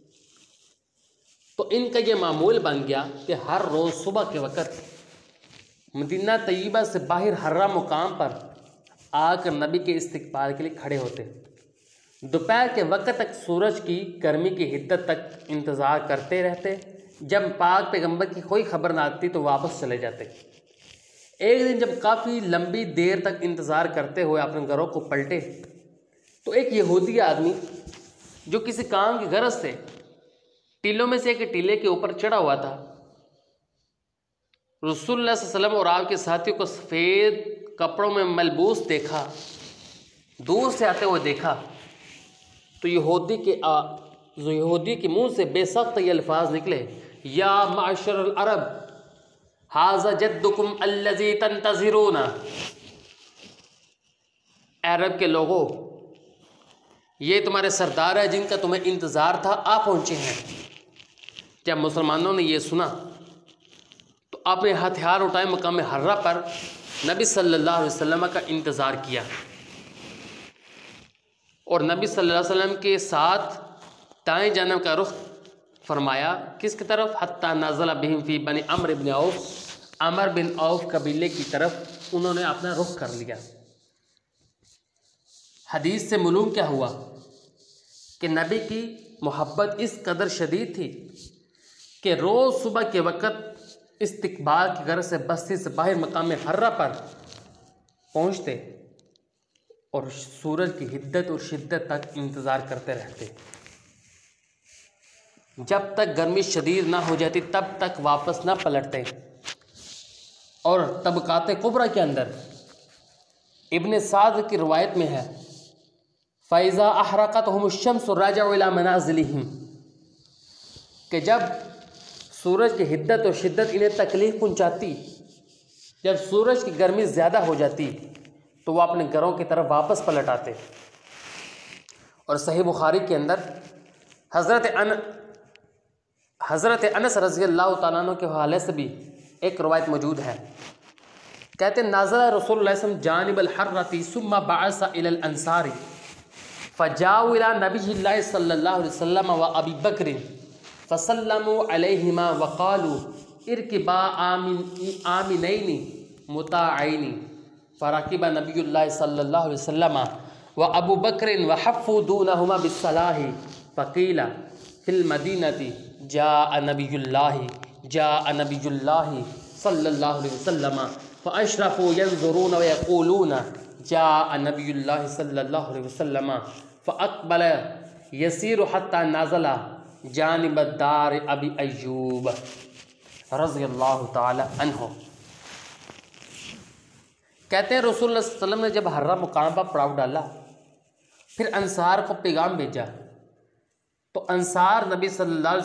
Speaker 2: तो इनका ये मामूल बन गया कि हर रोज़ सुबह के वक़्त मदीना तय्यबा से बाहर हर्रा मुकाम पर आकर नबी के इस्तकबाल के लिए खड़े होते। दोपहर के वक्त तक सूरज की गर्मी की हिद्दत तक इंतज़ार करते रहते। जब पाक पैगंबर की कोई खबर ना आती तो वापस चले जाते। एक दिन जब काफ़ी लंबी देर तक इंतज़ार करते हुए अपने घरों को पलटे तो एक यहूदी आदमी जो किसी काम की गरज से टीलों में से एक टीले के ऊपर चढ़ा हुआ था, रसूलुल्लाह सल्लल्लाहु अलैहि वसल्लम और आपके साथियों को सफ़ेद कपड़ों में मलबूस देखा, दूर से आते हुए देखा, तो यहूदी के मुंह से बेसख्त ये अल्फाज निकले, या माशरल अरब हाज़ा जद्दुकुम अल्लज़ी तंतज़िरूना। अरब के लोगों, ये तुम्हारे सरदार है जिनका तुम्हें इंतज़ार था, आ पहुँचे हैं। जब मुसलमानों ने ये सुना तो आपने हथियार उठाए मकाम हर्रा पर नबी सल्लल्लाहु अलैहि वसल्लम का इंतज़ार किया और नबी सल्लल्लाहु अलैहि वसल्लम के साथ दाएं जानब का रुख फरमाया। किसकी तरफ? हत्ता नाज़ला बिहिम फी बनी अम्र बिन औफ, अमर बिन औफ कबीले की तरफ उन्होंने अपना रुख कर लिया। हदीस से मालूम क्या हुआ कि नबी की मोहब्बत इस कदर शदीद थी कि रोज़ सुबह के वक़्त इस्तकबाल की गर्ज से बस्ती से बाहर मकाम हर्रा पर पहुँचते और सूरज की हिद्दत और शिद्दत तक इंतज़ार करते रहते। जब तक गर्मी शदीद ना हो जाती तब तक वापस ना पलटते। और तबकात कुबरा के अंदर इब्न साद की रवायत में है, फ़ैज़ा अहरक़तहुम अश-शम्स राजअू इला मनाज़िलिहिम, कि जब सूरज की हिद्दत और शिद्दत इन्हें तकलीफ़ पहुँचाती, जब सूरज की गर्मी ज़्यादा हो जाती तो वह अपने घरों की तरफ वापस पलट आते। और सही बुखारी के अंदर हज़रत अनस रज़ियल्लाहु ताला अन्हु के हवाले से भी एक रवायत मौजूद है। कहते हैं, नाज़ला रसूलुल्लाह सल्लल्लाहु अलैहि वसल्लम जानिबल हर्रती सुम्मा बअसा इलल अंसारी फ़जाऊ इला नबिय्यिल्लाहि सल्लल्लाहु अलैहि वसल्लम व अबी बकर फ़सल्लमू अलैहिमा व क़ालू इरकिबा आमिनैनि मुताअइनि फ़रकिबा नबियुल्लाह सल्लल्लाहु अलैहि वसल्लम व अबू बकर व हफ़्फ़ू दूनहुमा बिस्सलाहि फ़क़ीला फ़िल मदीनति जाअ नबियुल्लाहि सल्लल्लाहु अलैहि वसल्लम फ़अशरफ़ू यंज़ुरून व यक़ूलून जाअ नबियुल्लाहि सल्लल्लाहु अलैहि वसल्लम फ़अक़बल यसीरु हत्ता नाज़ला जानिब दार अबी अय्यूब रज़ियल्लाहु ताला अन्हु। कहते हैं, रसूलुल्लाह सल्लल्लाहु अलैहि वसल्लम ने जब हर्रा मुकाम पर पड़ाव डाला, फिर अंसार को पैगाम भेजा, तो अंसार नबी सल्लल्लाहु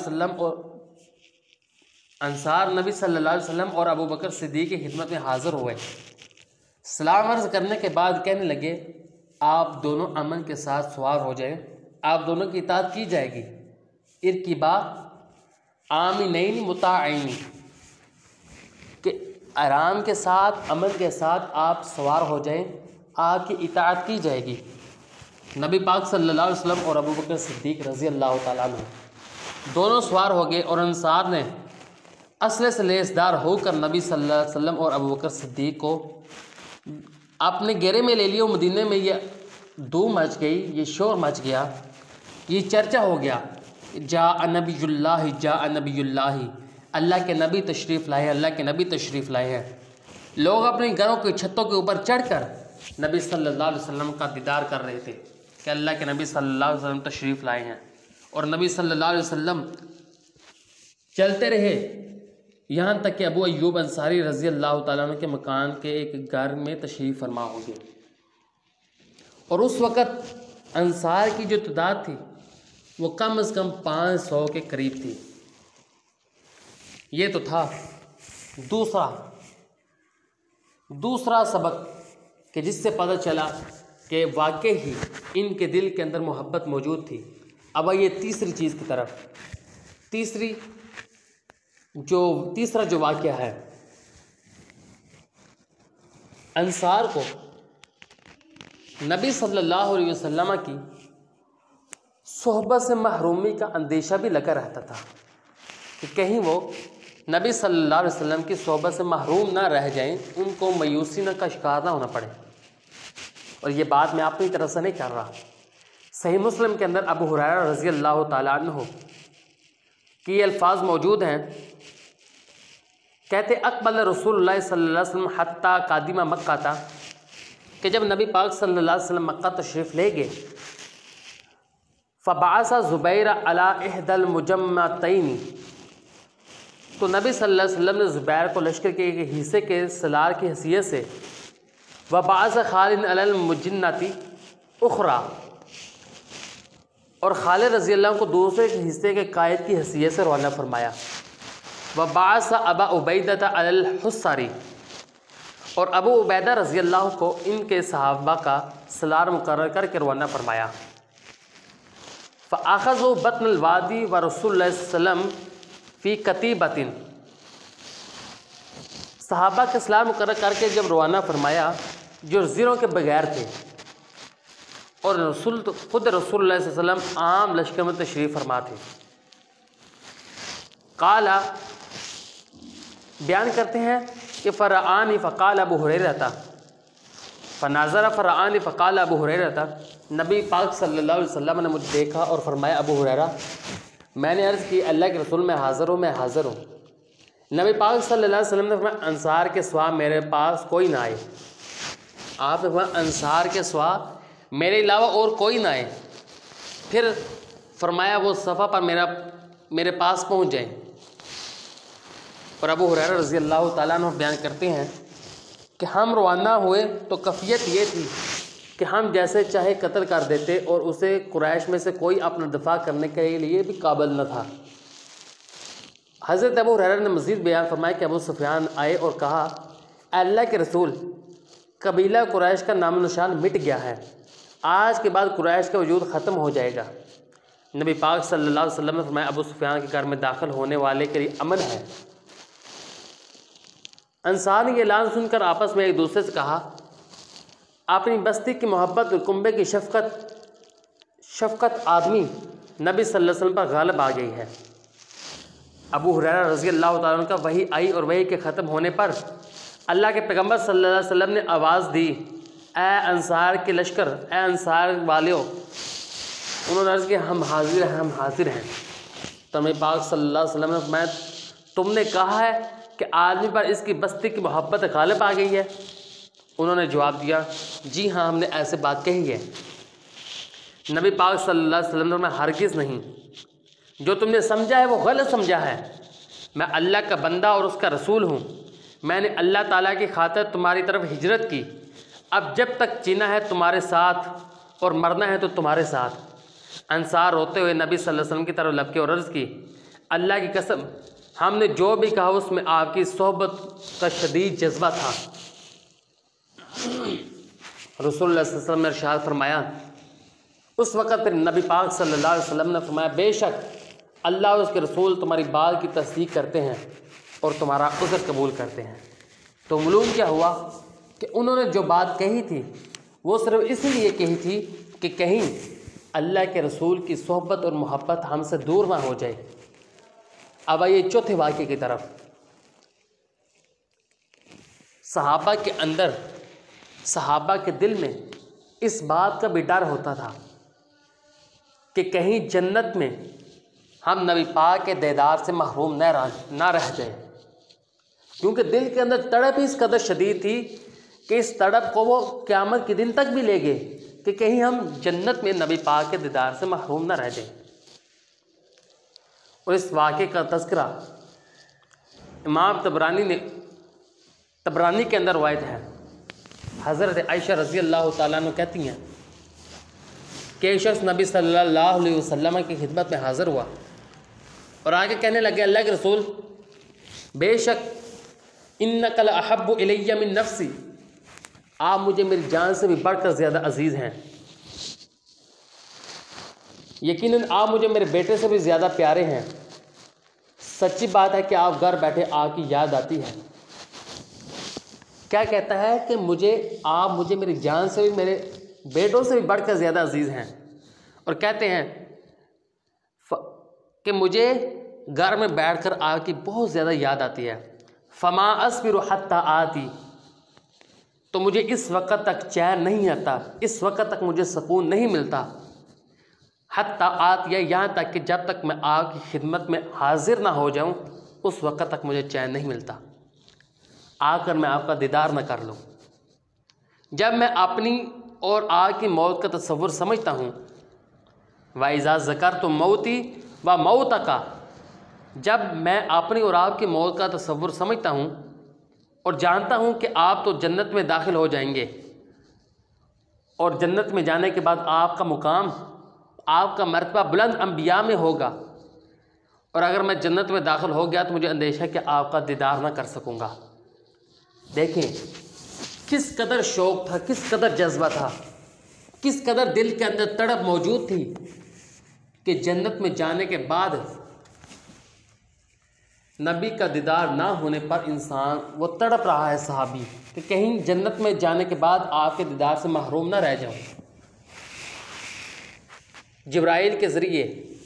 Speaker 2: अलैहि वसल्लम और अबू बकर सिद्दीक़ की खिदमत में हाज़िर हुए। सलाम अर्ज़ करने के बाद कहने लगे, आप दोनों अमन के साथ सवार हो जाएं, आप दोनों की इताअत की जाएगी। इरकिबा आमिनैनि मुताअइनि, कि आराम के साथ, अमन के साथ आप सवार हो जाएं, आपकी इताअत की जाएगी। नबी पाक सल्लल्लाहु अलैहि वसल्लम और अबू बकर सिद्दीक़ रज़ियल्लाहु ताला अन्हु दोनों सवार हो गए और अंसार ने असले से लेसदार होकर नबी सल्लल्लाहु अलैहि वसल्लम और अबू बकर सिद्दीक़ को अपने घेरे में ले लिया। मदीने में ये धूम मच गई, ये शोर मच गया, ये चर्चा हो गया, जाअ नबियुल्लाहि, अल्लाह के नबी तशरीफ़ लाए हैं, अल्लाह के नबी तशरीफ़ लाए हैं। लोग अपने घरों की छतों के ऊपर चढ़कर नबी सल्लल्लाहु अलैहि वसल्लम का दीदार कर रहे थे कि अल्लाह के नबी सल्लल्लाहु अलैहि वसल्लम तशरीफ़ लाए हैं। और नबी सल्लल्लाहु अलैहि वसल्लम चलते रहे यहाँ तक कि अबू अय्यूब अंसारी रज़ियल्लाहु ताला अन्हु के मकान के एक घर में तशरीफ़ फरमा हो गए। और उस वक़्त अंसार की जो तादाद थी वो कम से कम 500 के करीब थी। ये तो था दूसरा सबक कि जिससे पता चला कि वाकई ही इनके दिल के अंदर मोहब्बत मौजूद थी। अब ये तीसरी चीज़ की तरफ, तीसरा जो वाक़या है, अंसार को नबी सल्लल्लाहु अलैहि वसल्लम की सोहबत से महरूमी का अंदेशा भी लगा रहता था कि कहीं वो नबी सल्लल्लाहु अलैहि वसल्लम की सोहबत से महरूम ना रह जाएं, उनको मायूसी का शिकार ना होना पड़े। और ये बात मैं अपनी तरफ से नहीं कर रहा। सही मुस्लिम के अंदर अबू हुरैरा रज़ी अल्लाह ताला अन्हु की ये अल्फाज मौजूद हैं। कहते अक़बल रसूलुल्लाह सल्लल्लाहु अलैहि वसल्लम हत्ता कादिमा मक्का था कि जब नबी पाक सल्लल्लाहु अलैहि वसल्लम मक्का तशरीफ़ ले गए, फ़बाअसा ज़ुबैर अला इहदल मुजम्मतैन, तो नबी सल्लल्लाहु अलैहि वसल्लम ने ज़ुबैर को लश्कर के एक हिस्से के सलार की हैसियत से, वबाअसा खालिद अलल मुजन्नती उखरा, और खालिद रज़ी अल्लाह को दूसरे हिस्से के कायद की हैसियत से रवाना फरमाया। वबाअसा अबा उबैदा अलल हुस्सारी, और अबू उबैदा रज़ी अल्लाह को इनके सहाबा का सलार मुकर्रर करके रवाना फरमाया। फ़अख़ज़ू बत्नल वादी व रसूलुल्लाह सल्लल्लाहु अलैहि वसल्लम फ़ी कतीबतिन, सहाबा के सलार मुकर्रर करके जब रवाना फरमाया जो ज़ीरों के बगैर थे, और खुद रसूलुल्लाह सल्लल्लाहु अलैहि वसल्लम आम लश्कर में तशरीफ़ फरमा थे। काला बयान करते हैं कि फ़रआनी फ़क़ाल अबू हुरैरा था, फ़नाज़रा फ़रआनी फ़क़ाल अबू हुरैरा था, नबी पाक सल्लल्लाहु अलैहि वसल्लम ने मुझे देखा और फरमाया अबू हुरैरा, मैंने अर्ज़ की अल्लाह के रसूल मैं हाज़िर हूँ, मैं हाज़िर हूँ। नबी पाक सल्लल्लाहु अलैहि वसल्लम ने फरमाया अंसार के सिवा मेरे पास कोई ना आए। आप अंसार के सिवा मेरे अलावा और कोई ना आए। फिर फरमाया वो सफ़ा पर मेरे पास पहुँच जाए। और अबू हुरैरा रज़ी अल्लाह ताला अन्हु बयान करते हैं कि हम रवाना हुए तो कैफियत ये थी कि हम जैसे चाहे कत्ल कर देते और उसे कुरैश में से कोई अपना दफा करने के लिए भी काबिल न था। हज़रत अबू हुरैरा ने मज़ीद बयान फरमाया कि अबू सुफियान आए और कहा अल्लाह के रसूल, कबीला कुरैश का नाम निशान मिट गया है, आज के बाद कुरैश का वजूद ख़त्म हो जाएगा। नबी पाक सल्लल्लाहु अलैहि वसल्लम ने फरमाया अबू सुफियान के घर में दाखिल होने वाले के लिए अमन है। अंसार ने यह ऐलान सुनकर आपस में एक दूसरे से कहा, अपनी बस्ती की मोहब्बत और कुंबे की शफ़क़त आदमी नबी सल्लल्लाहु अलैहि वसल्लम पर गालिब आ गई है। अबू हुरैरा रज़ी अल्लाह तआला अन्हु का वही आई और वही के ख़त्म होने पर अल्लाह के पैगम्बर सल्लल्लाहु अलैहि वसल्लम ने आवाज़ दी, ए अंसार के लश्कर, ए अंसार वालियों। उन्होंने अर्ज़ किया हम हाजिर हैं, हम हाजिर हैं। तो नबी पाक सल्लल्लाहु अलैहि वसल्लम ने, मैं तुमने कहा है कि आदमी पर इसकी बस्ती की मोहब्बत गालिब आ गई है? उन्होंने जवाब दिया, जी हाँ, हमने ऐसे बात कही है। नबी पाक सल्लल्लाहु अलैहि वसल्लम ने, हरगिज़ नहीं, जो तुमने समझा है वो गलत समझा है। मैं अल्लाह का बंदा और उसका रसूल हूँ। मैंने अल्लाह ताला की खातिर तुम्हारी तरफ हिजरत की। अब जब तक जीना है तुम्हारे साथ और मरना है तो तुम्हारे साथ। अंसार रोते हुए नबी सल्लल्लाहु अलैहि वसल्लम की तरफ लपके और अर्ज़ की, अल्लाह की कसम, हमने जो भी कहा उसमें आपकी सोहबत का शदीद जज्बा था। रसूलुल्लाह सल्लल्लाहु अलैहि वसल्लम ने इरशाद फरमाया, उस वक़्त फिर नबी पाक सल्लल्लाहु अलैहि वसल्लम ने फरमाया, बेशक अल्लाह और उसके रसूल तुम्हारी बात की तस्दीक करते हैं और तुम्हारा उज़्र कबूल करते हैं। तो मालूम क्या हुआ कि उन्होंने जो बात कही थी वो सिर्फ इसीलिए कही थी कि कहीं अल्लाह के रसूल की सोहबत और मोहब्बत हमसे दूर ना हो जाए। अब आइए चौथे वाक़े की तरफ। सहाबा के अंदर, सहाबा के दिल में इस बात का भी डर होता था कि कहीं जन्नत में हम नबी पाक के दीदार से महरूम ना रह जाए, क्योंकि दिल के अंदर तड़प ही इस कदर शदीद थी कि इस तड़प को वो क़यामत के दिन तक भी ले गए कि कहीं हम जन्नत में नबी पाक के दीदार से महरूम ना रह जाए। और इस वाक़े का तज़किरा इमाम तबरानी के अंदर रवायत है। हज़रत आयशा रज़ी अल्लाह ताला अन्हा कहती हैं कि एक शख्स नबी सल्लल्लाहु अलैहि वसल्लम की खिदमत में हाज़िर हुआ और आगे कहने लगे, अल्लाह के रसूल, बेशक इन्नका लअहब्बु इलैया मिन नफ्सी, आप मुझे मेरी जान से भी बढ़कर ज़्यादा अजीज़ हैं। यकीनन आप मुझे मेरे बेटे से भी ज़्यादा प्यारे हैं। सच्ची बात है कि आप घर बैठे आपकी याद आती है। क्या कहता है कि आप मुझे मेरी जान से भी, मेरे बेटों से भी बढ़कर ज़्यादा अजीज़ हैं। और कहते हैं कि मुझे घर में बैठकर आपकी बहुत ज़्यादा याद आती है। फमा अस्बिरु हत्ता आती, तो मुझे इस वक्त तक चैन नहीं आता, इस वक्त तक मुझे सुकून नहीं मिलता। हत्ता आत, या यहाँ तक कि जब तक मैं आपकी खिदमत में हाजिर ना हो जाऊँ उस वक्त तक मुझे चैन नहीं मिलता, आकर मैं आपका दीदार न कर लूँ। जब मैं अपनी और आपकी मौत का तसव्वुर समझता हूँ, वाइज़ा ज़कर तो मौती व मौत का, जब मैं अपनी और आपकी मौत का तसव्वुर समझता हूँ और जानता हूँ कि आप तो जन्नत में दाखिल हो जाएंगे और जन्नत में जाने के बाद आपका मुकाम, आपका मर्तबा बुलंद अंबिया में होगा, और अगर मैं जन्नत में दाखिल हो गया तो मुझे अंदेशा है कि आपका दीदार ना कर सकूँगा। देखें किस कदर शौक़ था, किस कदर जज्बा था, किस कदर दिल के अंदर तड़प मौजूद थी कि जन्नत में जाने के बाद नबी का दीदार ना होने पर इंसान वो तड़प रहा है सहाबी कि कहीं जन्नत में जाने के बाद आपके दीदार से महरूम ना रह जाऊं। जिब्राइल के ज़रिए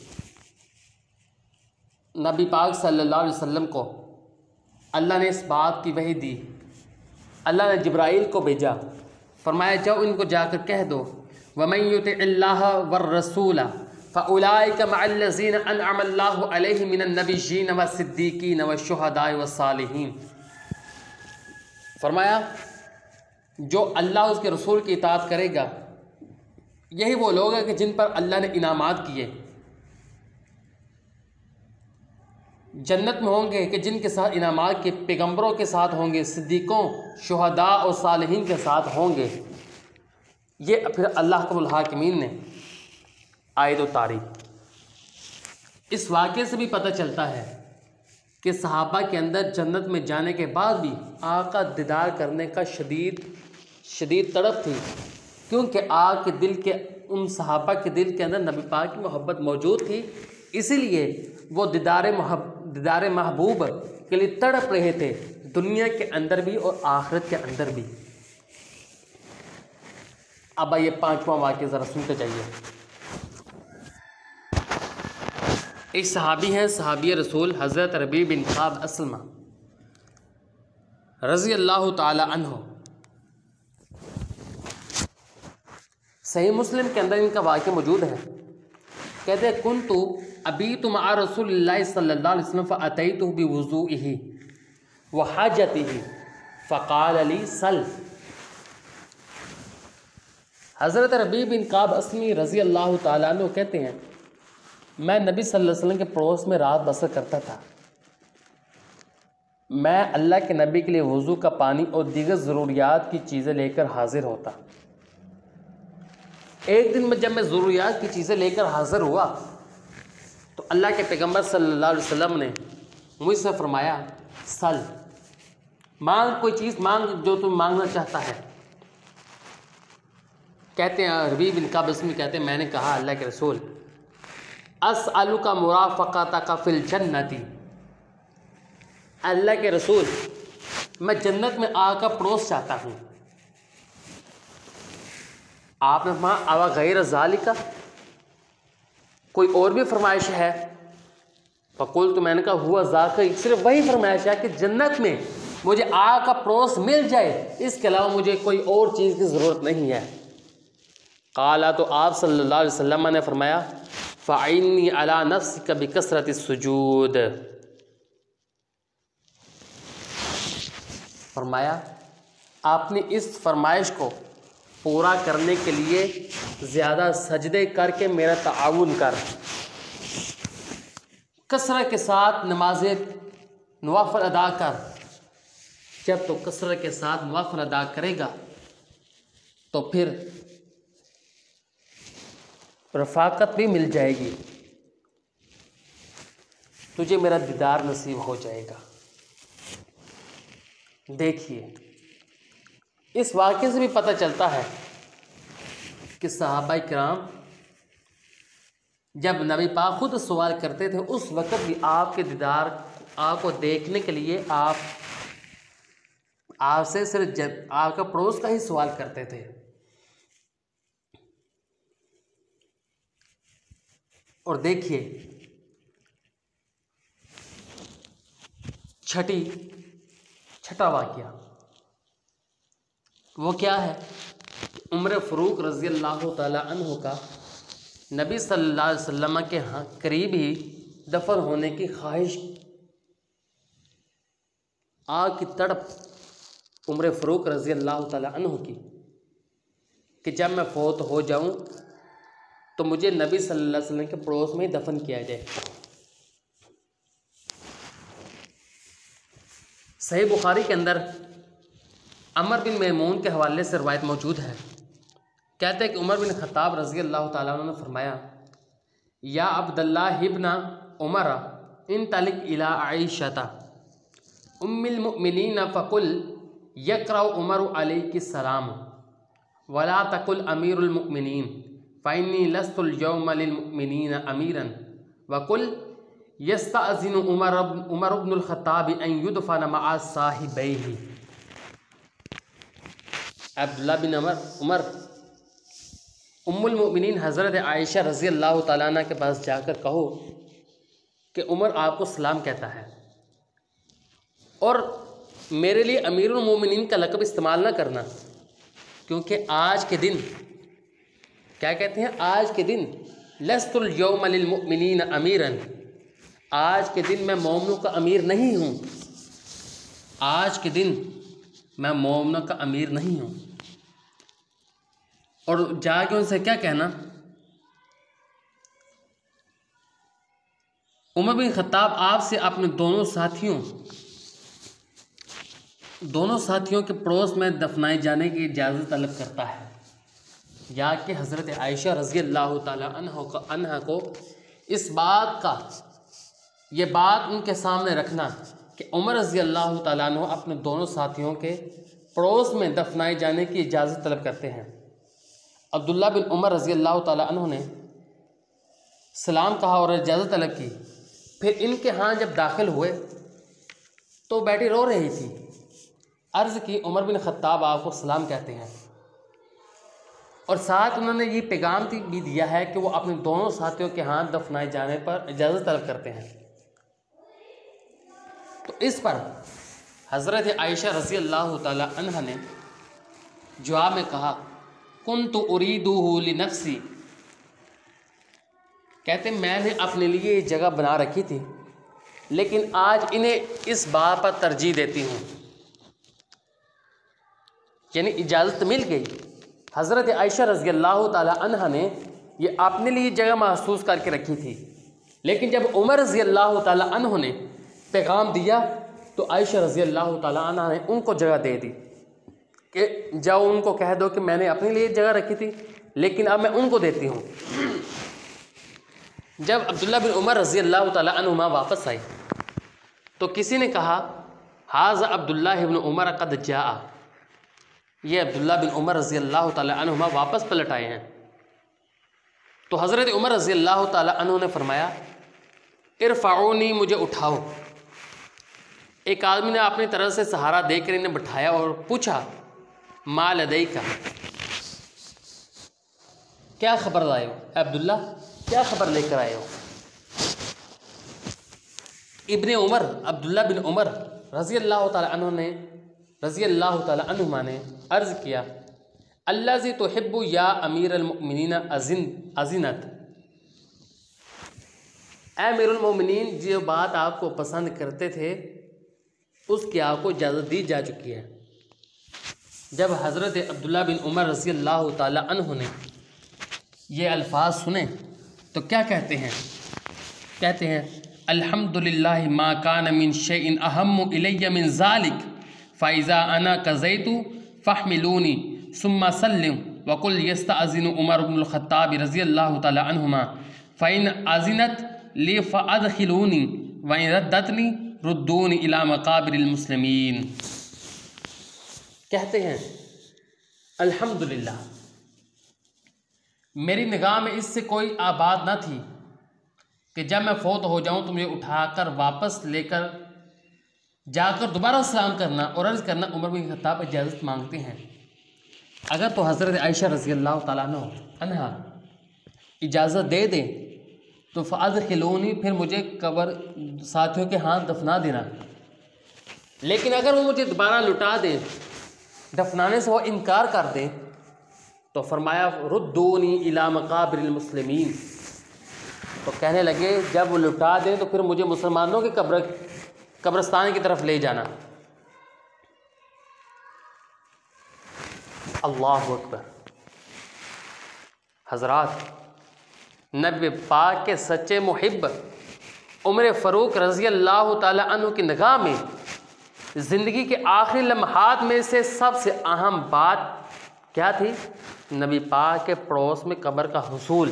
Speaker 2: नबी पाक सल्लल्लाहु अलैहि वसल्लम को अल्लाह ने इस बात की वही दी। अल्लाह ने जिब्राइल को भेजा, फरमाया जाओ इनको जाकर कह दो, वमन युतिइल्लाह वर रसूला फ़उलाइका मअल्लज़ीना अनअमल्लाहु अलैहिम मिनन नबिय्यीन व सिद्दीकीन व शुहदाए व सालिहीन। फरमाया जो अल्लाह उसके रसूल की इताअत करेगा यही वो लोग हैं कि जिन पर अल्लाह ने इनामात किए, जन्नत में होंगे कि जिनके साथ इनामात के पैगंबरों के साथ होंगे, सिद्दीकों, शुहदा और सालिहीन के साथ होंगे। ये फिर अल्लाह कबुल हाकिमीन ने आयत उतारी। इस वाक़े से भी पता चलता है कि सहाबा के अंदर जन्नत में जाने के बाद भी आका दीदार करने का शदीद तड़प थी, क्योंकि आग के दिल के उन सहाबा के दिल के अंदर नबी पाक की मोहब्बत मौजूद थी। इसीलिए वो दीदार महबूब के लिए तड़प रहे थे, दुनिया के अंदर भी और आखिरत के अंदर भी। अब ये पांचवा वाक़या ज़रा सुनते जाइए। एक सहाबी हैं, सहाबी रसूल हज़रत रबी बिन काब असलमा रज़ी अल्लाह ताला अन्हु। सही मुस्लिम के अंदर इनका वाक़या मौजूद है। कहते हैं कुन्तु अबीतु मअ रसूलिल्लाहि सल्लल्लाहु अलैहि वसल्लम फ़अतैतुहु बिवुज़ूइही व हाजतिही फ़क़ाल ली सल। हज़रत रबी बिन काब असलमी रज़ी अल्लाह ताला अन्हु कहते हैं मैं नबी सल्लल्लाहु अलैहि वसल्लम के पड़ोस में रात बसर करता था। मैं अल्लाह के नबी के लिए वज़ू का पानी और दीगर ज़रूरियात की चीज़ें लेकर हाजिर होता। एक दिन में जब मैं ज़रूरियात की चीज़ें लेकर हाजिर हुआ तो अल्लाह के पैगंबर सल्लल्लाहु अलैहि वसल्लम ने मुझसे फरमाया सल, मांग, कोई चीज़ मांग जो तुम मांगना चाहता है। कहते हैं रबी बिन काब असलमी कहते हैं मैंने कहा अल्लाह के रसूल अस्अलुका मुराफ़क़तका फ़िल जन्नती, अल्लाह के रसूल मैं जन्नत में आका पड़ोस चाहता हूँ। आपने फरमाया अवा गैर ज़ालिका, कोई और भी फरमाइश है? फ़कुल तो मैंने कहा हुआ ज़ाका, सिर्फ वही फरमाइश है कि जन्नत में मुझे आका पड़ोस मिल जाए, इसके अलावा मुझे कोई और चीज़ की ज़रूरत नहीं है। काला, तो आप सल्लल्लाहु अलैहि वसल्लम ने फरमाया फ़अइन्नी अला नफ्सिका बिकसरति सुजूद, फरमाया आपने इस फरमाइश को पूरा करने के लिए ज़्यादा सजदे करके मेरा ताउन कर, कसरत के साथ नमाज़े नवाफ़िल अदा कर। जब तो कसरत के साथ नवाफ़िल अदा करेगा तो फिर रफ़ाकत भी मिल जाएगी, तुझे मेरा दीदार नसीब हो जाएगा। देखिए इस वाक़े से भी पता चलता है कि सहाबा किराम जब नबी पाक खुद सवाल करते थे उस वक़्त भी आपके दीदार, आपको देखने के लिए आपसे सिर्फ आपका पड़ोस का ही सवाल करते थे। और देखिए छठा वाक़या, वो क्या है? उमर फ़ारूक रज़ी अल्लाह ताला अन्हु का नबी सल्लल्लाहु अलैहि वसल्लम के यहाँ करीब ही दफन होने की ख्वाहिश, आग की तड़प उमर फ़ारूक रज़ी अल्लाह ताला अन्हु की कि जब मैं फ़ौत हो जाऊं तो मुझे नबी सल्लल्लाहु अलैहि वसल्लम के पड़ोस में ही दफन किया जाए। सही बुखारी के अंदर अमर बिन मैमून के हवाले से रवायत मौजूद है। कहते हैं कि उमर बिन ख़त्ताब रज़ी अल्लाह ताला अन्हु ने फरमाया, या अब्दुल्लाह इब्न उमर इन तलिक इला आइशता उम्मिल मुमिनीन फ़कुल यक़रा उमर अलैहि सलाम वला तकुल अमीरुल मुमिनीन फ़इन्नी लस्तुल यौम लिल मुमिनीन अमीरन वकुल यस्तअज़िनु उमर इब्नुल ख़त्ताब अन युदफ़न मअ साहिबैहि। अब्दुल्लाह बिन उमर उम्मुल मुमिनीन हज़रत आयशा रज़ी अल्लाह ताला अन्हा के पास जाकर कहो कि उमर आपको सलाम कहता है और मेरे लिए अमीरुल मोमिनीन का लक़ब इस्तेमाल ना करना, क्योंकि आज के दिन क्या कहते हैं, आज के दिन लस्तुल यौम लिल मुमिनीन अमीरन, आज के दिन मैं मोमिनों का अमीर नहीं हूँ, आज के दिन मैं मोमिनों का अमीर नहीं हूँ। और जाके उनसे क्या कहना, उमर बिन ख़त्ताब आपसे अपने दोनों साथियों के पड़ोस में दफनाए जाने की इजाज़त तलब करता है। या कि हज़रत आयशा रज़ी अल्लाह ताला अन्हा को इस बात का, ये बात उनके सामने रखना कि उमर रज़ी अल्लाह ताला अन्हु अपने दोनों साथियों के पड़ोस में दफनाए जाने की इजाज़त तलब करते हैं। अब्दुल्ला बिन उमर रज़ी अल्लाह ताला अन्हु ने सलाम कहा और इजाज़त तलब की। फिर इनके यहाँ जब दाखिल हुए तो बेटी रो रही थी। अर्ज़ की, उमर बिन ख़त्ताब आपको सलाम कहते हैं, और साथ उन्होंने ये पैगाम भी दिया है कि वो अपने दोनों साथियों के हाथ दफनाए जाने पर इजाज़त तलब करते हैं। तो इस पर हज़रत आयशा रज़ी अल्लाह ताला अन्हा ने जवाब में कहा, कुन्तु उरीदुहु लिनफ्सी, कहते मैंने अपने लिए ये जगह बना रखी थी, लेकिन आज इन्हें इस बात पर तरजीह देती हूँ, यानी इजाज़त मिल गई। हज़रत आयशा रज़ी अल्लाह ताला अन्हा ने ये अपने लिए जगह महसूस करके रखी थी, लेकिन जब उमर रज़ी अल्लाह ताला अन्हु ने पैगाम दिया तो आयशा रज़ी अल्लाह ताला अन्हा ने उनको जगह दे दी कि जाओ उनको कह दो कि मैंने अपने लिए जगह रखी थी, लेकिन अब मैं उनको देती हूँ। जब अब्दुल्ला बिन उमर रज़ी अल्लाह ताला अन्हुमा वापस आए तो किसी ने कहा, हाज़ा अब्दुल्ला इब्न उमर क़द जाआ, ये अब्दुल्ला बिन उमर रज़ी अल्लाह ताला अन्हुमा वापस पलट आए हैं। तो हज़रत उमर रज़ी अल्लाह ताला अन्हु ने फरमाया, इरफ़ाऊनी, मुझे उठाओ। एक आदमी ने अपनी तरफ से सहारा देकर इन्हें बिठाया और पूछा, मा लदैका, क्या खबर लाए हो अब्दुल्ला, क्या खबर लेकर आए हो। इब्ने उमर अब्दुल्ला बिन उमर रज़ी अल्लाह ताला अन्हुमा ने अर्ज़ किया, अल्लाज़ी तुहिब्बु या अमीरुल मुमिनीन अज़िनत, ऐ अमीरुल मोमिनीन, जो बात आपको पसंद करते थे उसकी आपको इजाज़त दी जा चुकी है। जब हज़रत अब्दुल्ला बिन उमर रज़ी अल्लाह ताला अन्हु ने ये अल्फाज सुने तो क्या कहते हैं, कहते हैं, अल्हम्दुलिल्लाह मा कान मिन शैइन अहम्मु इलैया मिन ज़ालिक फ़इज़ा अना कज़ैतु फ़हमिलूनी सुम्मा सल्लिम वकुल यस्तअज़िनु उमर इब्नुल ख़त्ताब रज़ी अल्लाह ताला अन्हुमा फ़इन अज़िनत ली फ़अदखिलूनी व इन रद्दतनी रुद्दूनी इला मक़ाबिरिल मुस्लिमीन। कहते हैं, अल्हम्दुलिल्लाह, मेरी निगाह में इससे कोई आबाद न थी कि जब मैं फ़ौत हो जाऊं तो मुझे उठाकर वापस लेकर जाकर दोबारा सलाम करना और अर्ज़ करना, उमर बिन ख़त्ताब इजाज़त मांगते हैं। अगर तो हज़रत आयशा रज़ी अल्लाह ताला अन्हा इजाज़त दे दें तो फ़अदखिलूनी, फिर मुझे कब्र साथियों के हाथ दफना देना, लेकिन अगर वो मुझे दोबारा लुटा दें, दफनाने से वो इनकार कर दें तो फरमाया रुद्दूनी इला मकाबिरिल मुस्लिमीन, तो कहने लगे जब वो लुटा दें तो फिर मुझे मुसलमानों के कब्रिस्तान की तरफ ले जाना। अल्लाह अकबर। हज़रात, नबी पाक के सच्चे मुहिब उमर फ़ारूक रज़ी अल्लाह ताला अन्हु की निगाह में ज़िंदगी के आखिरी लम्हात में से सबसे अहम बात क्या थी? नबी पाक के पड़ोस में कब्र का हुसूल।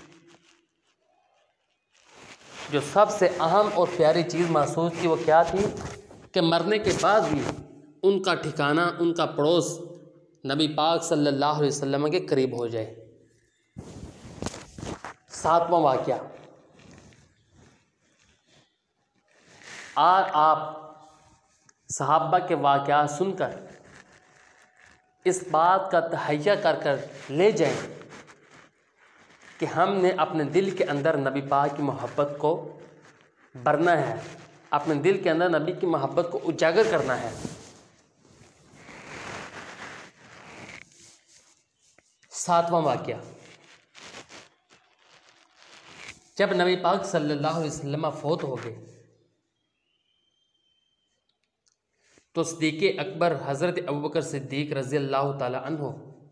Speaker 2: जो सबसे अहम और प्यारी चीज़ महसूस थी वो क्या थी? कि मरने के बाद भी उनका ठिकाना, उनका पड़ोस नबी पाक सल्लल्लाहु अलैहि वसल्लम के करीब हो जाए। सातवां वाक़या, और आप सहाबा के वाक़या सुनकर इस बात का तहैया कर ले जाएं कि हमने अपने दिल के अंदर नबी पाक की मोहब्बत को भरना है, अपने दिल के अंदर नबी की मोहब्बत को उजागर करना है। सातवां वाक़या, जब नबी पाक सल्लल्लाहु अलैहि वसल्लम फौत हो गए तो सिद्दीक़ अकबर हज़रत अबू बकर सिद्दीक़ रज़ी अल्लाह ताला अन्हु,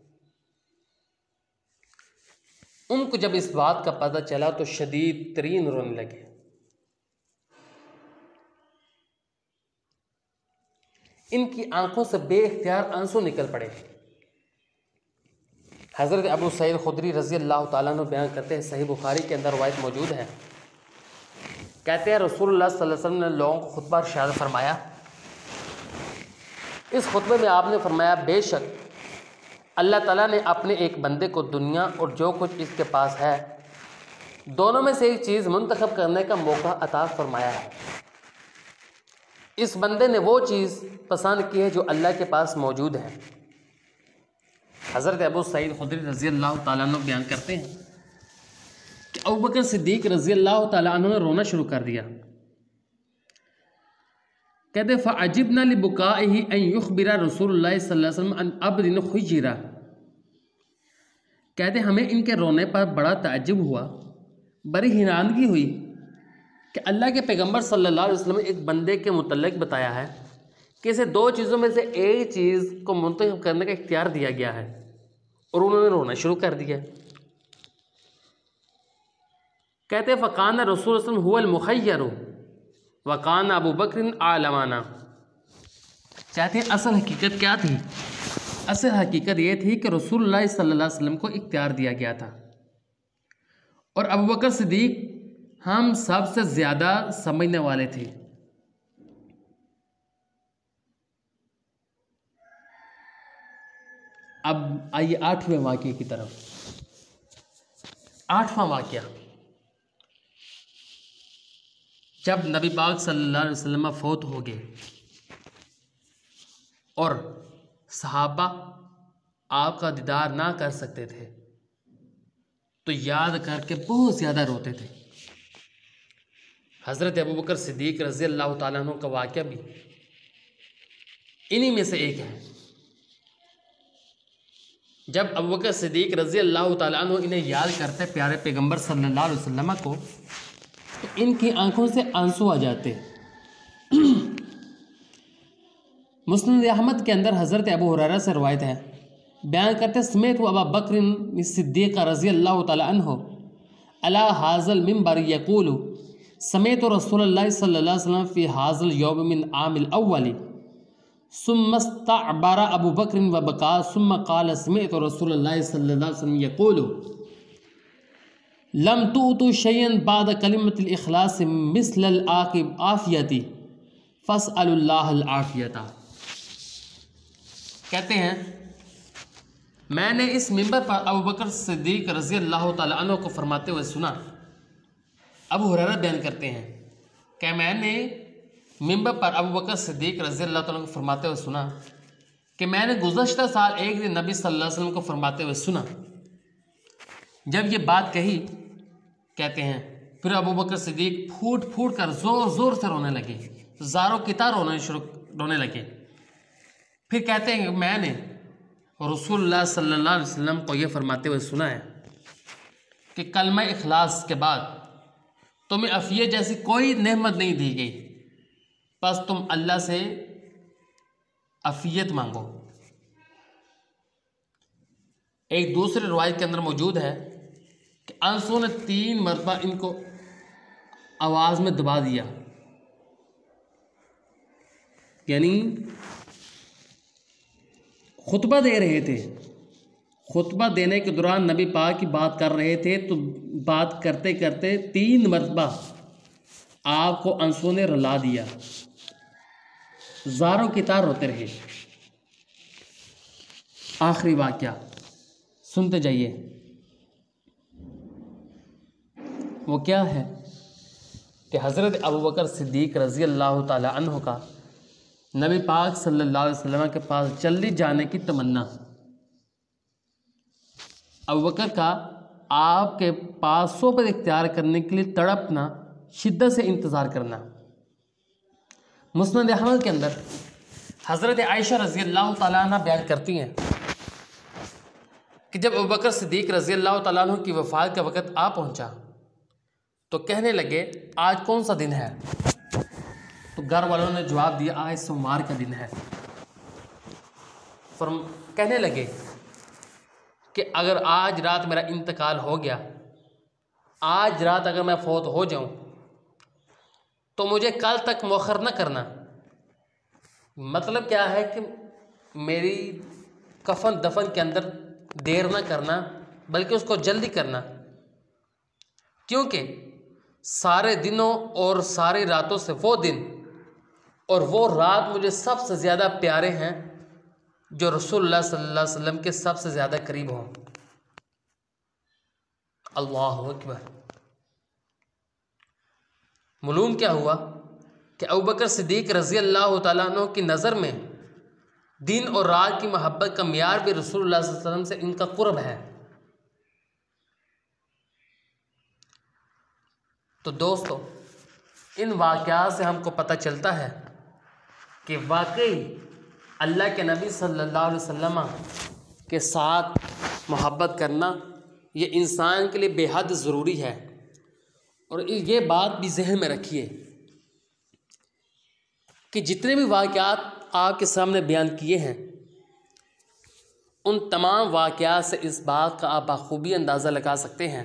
Speaker 2: उनको जब इस बात का पता चला तो शदीद तरीन रोने लगे। इनकी आंखों से बेइख्तियार आंसू निकल पड़े। हज़रत अबू सईद खुदरी रज़ी अल्लाह ताला अन्हु बयान करते हैं, सही बुखारी के अंदर रवायत मौजूद है, कहते हैं रसूलुल्लाह सल्लल्लाहु अलैहि वसल्लम ने लोगों को खुतबा इरशाद फरमाया। इस खुतबे में आपने फरमाया, बेशक अल्लाह ताला ने अपने एक बंदे को दुनिया और जो कुछ इसके पास है दोनों में से एक चीज़ मुंतखब करने का मौका अता फरमाया है। इस बंदे ने वो चीज़ पसंद की है जो अल्लाह के पास मौजूद है। हज़रत अबू सईद खुदरी रज़ी अल्लाह ताला अन्हु बयान करते हैं कि अबू बकर सिद्दीक़ रज़ी अल्लाह ताला अन्हु ने रोना शुरू कर दिया। कहते फ़अजिबना लिबुकाइही अन युख़बिरा रसूलुल्लाह सल्लल्लाहु अलैहि वसल्लम अन अब्दिन खुजिरा। कहते हमें इनके रोने पर बड़ा ताज्जुब हुआ, बड़ी हैरानगी हुई कि अल्लाह के पैगंबर सल्लल्लाहु अलैहि वसल्लम एक बंदे के मुतल्लिक़ बताया है कि इसे दो चीज़ों में से एक चीज़ को मुंतखब करने का इख्तियार दिया गया है और उन्होंने रोना शुरू कर दिया। कहते फ़कान रसूल सल्लल्लाहु अलैहि वसल्लम हुवल मुख़य्यरु वकान अबू बकर आलमाना। चाहते हैं असल हकीकत क्या थी? असल हकीकत ये थी कि रसूलुल्लाह सल्लल्लाहु अलैहि वसल्लम को इख्तियार दिया गया था और अबू बकर सिद्दीक़ हम सबसे ज़्यादा समझने वाले थे। अब आइए आठवें वाक़ये की तरफ। आठवां वाक़या, जब नबी पाक सल्लल्लाहु अलैहि वसल्लम फौत हो गए और सहाबा आपका दीदार ना कर सकते थे तो याद करके बहुत ज़्यादा रोते थे। हज़रत अबू बकर सिद्दीक़ रज़ी अल्लाह ताला अन्हु का वाक़या भी इन्हीं में से एक है। जब अबू बकर सिद्दीक़ रज़ी अल्लाह ताला अन्हु इन्हें याद करते प्यारे पैगंबर सल्लल्लाहु अलैहि वसल्लम को तो इनकी आंखों से आंसू आ जाते। मुस्नद अहमद के अंदर हज़रत अबू हुरैरा से रवायत है, बयान करते समेत अबू बकर सिद्दीक़ रज़ी अल्लाह ताला अन्हु अला हाज़ल मिंबर यक़ूलु समेत रसूलुल्लाह सल्लल्लाहु अलैहि वसल्लम फ़ी हाज़ल यौम मिन आमिल अव्वली सुम्मस्तअबरा अबू बकर व बका सुम्मा क़ाल समेत रसूलुल्लाह सल्लल्लाहु अलैहि वसल्लम यक़ूलु लम तुतु शय्यन बाद कलिमतिल इखलास मिस्लल आकिब आफियती फस्अलुल्लाहल आफियता। कहते हैं मैंने इस मिंबर पर अबू बकर सिद्दीक़ रज़ी अल्लाह ताला अन्हु को फरमाते हुए सुना। अबू हुरैरा बयान करते हैं कि मैंने मिंबर पर अबू बकर सिद्दीक़ रज़ी अल्लाह ताला को फरमाते हुए सुना कि मैंने गुज़श्ता साल एक दिन नबी सल्लल्लाहु अलैहि वसल्लम को फरमाते हुए सुना। जब ये बात कही, कहते हैं फिर अबू बकर सिद्दीक़ फूट फूट कर ज़ोर ज़ोर से रोने लगे, ज़ारो कितार रोने लगे। फिर कहते हैं मैंने रसूलुल्लाह सल्लल्लाहु अलैहि वसल्लम को ये फरमाते हुए सुना है कि कलमा इखलास के बाद तुम्हें अफियत जैसी कोई नेमत नहीं दी गई, बस तुम अल्लाह से अफियत मांगो। एक दूसरे रिवायत के अंदर मौजूद है कि अंसों ने 3 मरतबा इनको आवाज़ में दबा दिया, यानी खुतबा दे रहे थे, खुतबा देने के दौरान नबी पाक की बात कर रहे थे, तो बात करते करते 3 मरतबा आपको अंसों ने रुला दिया, ज़ारों की तार रोते रहे। आखिरी वाक़या सुनते जाइए, वो क्या है कि हज़रत अबू बकर सिद्दीक़ रज़ी अल्लाह ताला अन्हु का नबी पाक सल्लल्लाहु अलैहि वसल्लम के पास जल्दी जाने की तमन्ना। अबू बकर का आपके पास सोबत इख्तियार करने के लिए तड़पना, शिद्दत से इंतज़ार करना। मुस्नद अहमद के अंदर हज़रत आयशा रज़ी अल्लाह ताला अन्हा बयान करती हैं कि जब अबू बकर सिद्दीक़ रज़ी अल्लाह ताला अन्हु की वफ़ात का वक़्त आ पहुँचा तो कहने लगे आज कौन सा दिन है? तो घर वालों ने जवाब दिया आज सोमवार का दिन है। कहने लगे कि अगर आज रात मेरा इंतकाल हो गया, आज रात अगर मैं फौत हो जाऊं तो मुझे कल तक मौखर न करना। मतलब क्या है कि मेरी कफन दफन के अंदर देर न करना, बल्कि उसको जल्दी करना, क्योंकि सारे दिनों और सारी रातों से वो दिन और वो रात मुझे सबसे ज़्यादा प्यारे हैं जो रसूलुल्लाह सल्लल्लाहु अलैहि वसल्लम के सबसे ज़्यादा करीब हों। अल्लाहु अकबर। मालूम क्या हुआ कि अबू बकर सिद्दीक़ रज़ी अल्लाह ताला अन्हु की नज़र में दिन और रात की मोहब्बत का मियार भी रसूलुल्लाह सल्लल्लाहु अलैहि वसल्लम से इनका कुर्ब है। तो दोस्तों, इन वाक़यात से हमको पता चलता है कि वाकई अल्लाह के नबी सल्लल्लाहु अलैहि वसल्लम के साथ मोहब्बत करना ये इंसान के लिए बेहद ज़रूरी है। और ये बात भी जहन में रखिए कि जितने भी वाक़यात आपके सामने बयान किए हैं, उन तमाम वाक़यात से इस बात का आप बखूबी अंदाज़ा लगा सकते हैं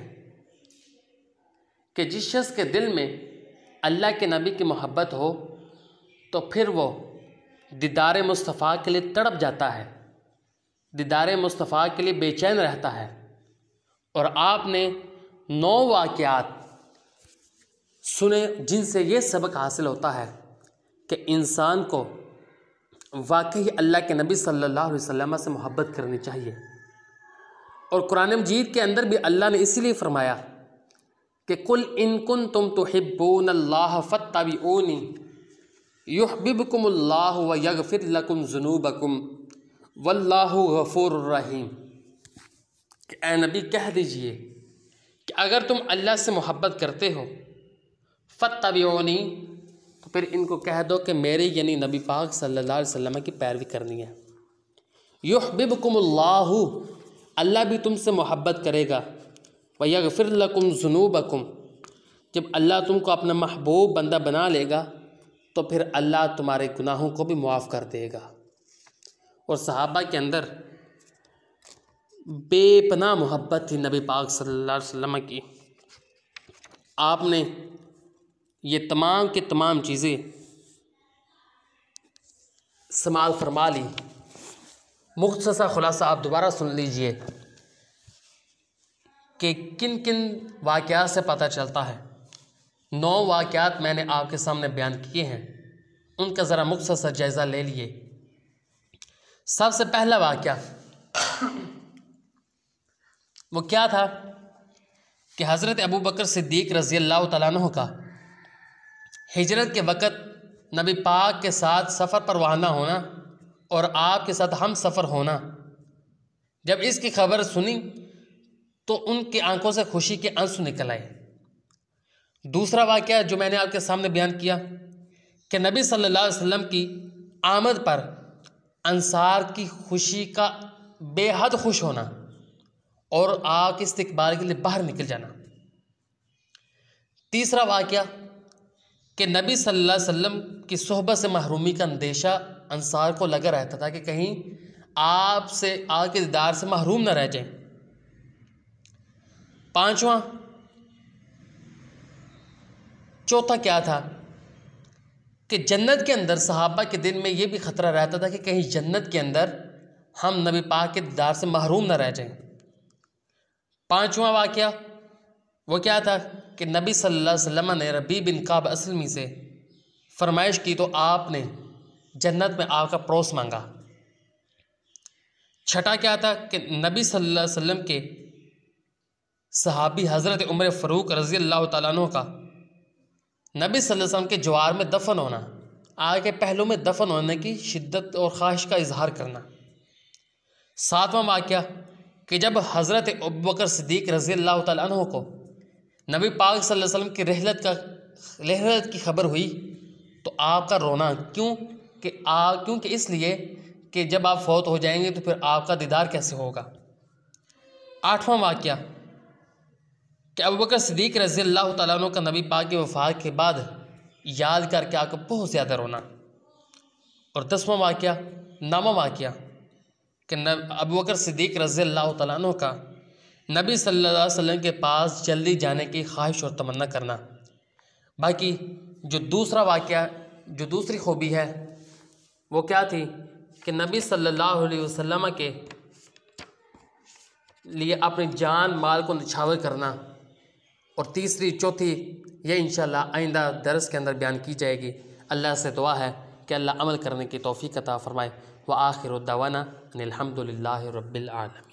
Speaker 2: कि जिस शख्स के दिल में अल्लाह के नबी की मोहब्बत हो तो फिर वो दीदार मुस्तफ़ा के लिए तड़प जाता है, दीदार मुस्तफ़ा के लिए बेचैन रहता है। और आपने 9 वाक़यात सुने जिनसे ये सबक हासिल होता है कि इंसान को वाकई अल्लाह के नबी सल्लल्लाहु अलैहि वसल्लम से मोहब्बत करनी चाहिए। और कुरान मजीद के अंदर भी अल्लाह ने इसीलिए फरमाया कि कुल इन कुंतुम तुहिब्बूनल्लाह फत्तबिऊनी युहब्बिबकुमुल्लाहु व यगफिर लकुम ज़ुनूबकुम वल्लाहु गफूरुर रहीम। कि ए नबी कह दीजिए कि अगर तुम अल्लाह से मोहब्बत करते हो, फत्तबिऊनी, तो फिर इनको कह दो कि मेरे यानी नबी पाक सल्लल्लाहु अलैहि वसल्लम की पैरवी करनी है। युहब्बिबकुमुल्लाहु, अल्लाह भी तुमसे मोहब्बत करेगा, व यगफिर लकुम ज़ुनूबकुम, जब अल्लाह तुमको अपना महबूब बंदा बना लेगा तो फिर अल्लाह तुम्हारे गुनाहों को भी मुआफ़ कर देगा। और सहाबा के अंदर बेपनाह मोहब्बत थी नबी पाक सल्लल्लाहु अलैहि वसल्लम की। आपने ये तमाम के तमाम चीज़ें इस्तेमाल फरमा ली। मुख्तसर खुलासा आप दोबारा सुन लीजिए कि किन किन वाक़यात से पता चलता है। 9 वाक़यात मैंने आपके सामने बयान किए हैं, उनका ज़रा मुख्तसर जायज़ा ले लिए। सबसे पहला वाक़या वो क्या था कि हज़रत अबू बकर सिद्दीक़ रज़ी अल्लाह तआला अन्हु का हिजरत के वक़्त नबी पाक के साथ सफ़र पर रवाना होना और आपके साथ हम सफ़र होना, जब इसकी खबर सुनी तो उनकी आंखों से खुशी के आंसू निकल आए। दूसरा वाक़या जो मैंने आपके सामने बयान किया कि नबी सल्लल्लाहु अलैहि वसल्लम की आमद पर अंसार की खुशी का बेहद खुश होना और आग के इस्तकबाल के लिए बाहर निकल जाना। तीसरा वाक़या कि नबी सल्लल्लाहु अलैहि वसल्लम की सोहबत से महरूमी का अंदेशा अंसार को लगा रहता था कि कहीं आपसे आग के दीदार से महरूम न रह जाएं। पांचवा, चौथा क्या था कि जन्नत के अंदर सहाबा के दिन में ये भी ख़तरा रहता था कि कहीं जन्नत के अंदर हम नबी पाक के दीदार से महरूम न रह जाएं। पांचवा वाक़या वो क्या था कि नबी सल्लल्लाहु अलैहि वसल्लम ने रबी बिन काब असलमी से फरमाइश की तो आपने जन्नत में आग का परोस मांगा। छठा क्या था कि नबी सल्लल्लाहु अलैहि वसल्लम के सहाबी हज़रत उमर फ़ारूक रज़ी अल्लाह तआला अन्हु का नबी सल्लल्लाहु अलैहि वसल्लम के जवार में दफन होना, आग के पहलू में दफन होने की शिद्दत और ख्वाहिश का इजहार करना। सातवां वाक़या कि जब हज़रत अबू बकर सिद्दीक़ रज़ी अल्लाह तआला अन्हु को नबी पाक सल्लल्लाहु अलैहि वसल्लम की रहलत की खबर हुई तो आपका रोना क्योंकि इसलिए कि जब आप फौत हो जाएंगे तो फिर आपका दीदार कैसे होगा। आठवां वाक़या कि अबू बकर सिद्दीक़ रज़ी अल्लाह तआला अन्हु का नबी पाक की वफ़ात के बाद याद करके आपको बहुत ज़्यादा रोना। और 10वां वाक़या, 9वां वाक़या कि अबू बकर सिद्दीक़ रज़ी अल्लाह तआला अन्हु का नबी सल्लल्लाहु अलैहि वसल्लम के पास जल्दी जाने की ख्वाहिश और तमन्ना करना। बाकी जो दूसरा वाक़या, जो दूसरी खूबी है वो क्या थी कि नबी सल्लल्लाहु अलैहि वसल्लम के लिए अपनी जान माल को निछावर करना। और तीसरी चौथी ये इंशाअल्लाह आइंदा दरस के अंदर बयान की जाएगी। अल्लाह से दुआ है कि अल्लाह अमल करने की तौफ़ीक़ अता फ़रमाए। व आखिरु दवाना अनिल हम्दुलिल्लाहि रब्बिल आलमीन।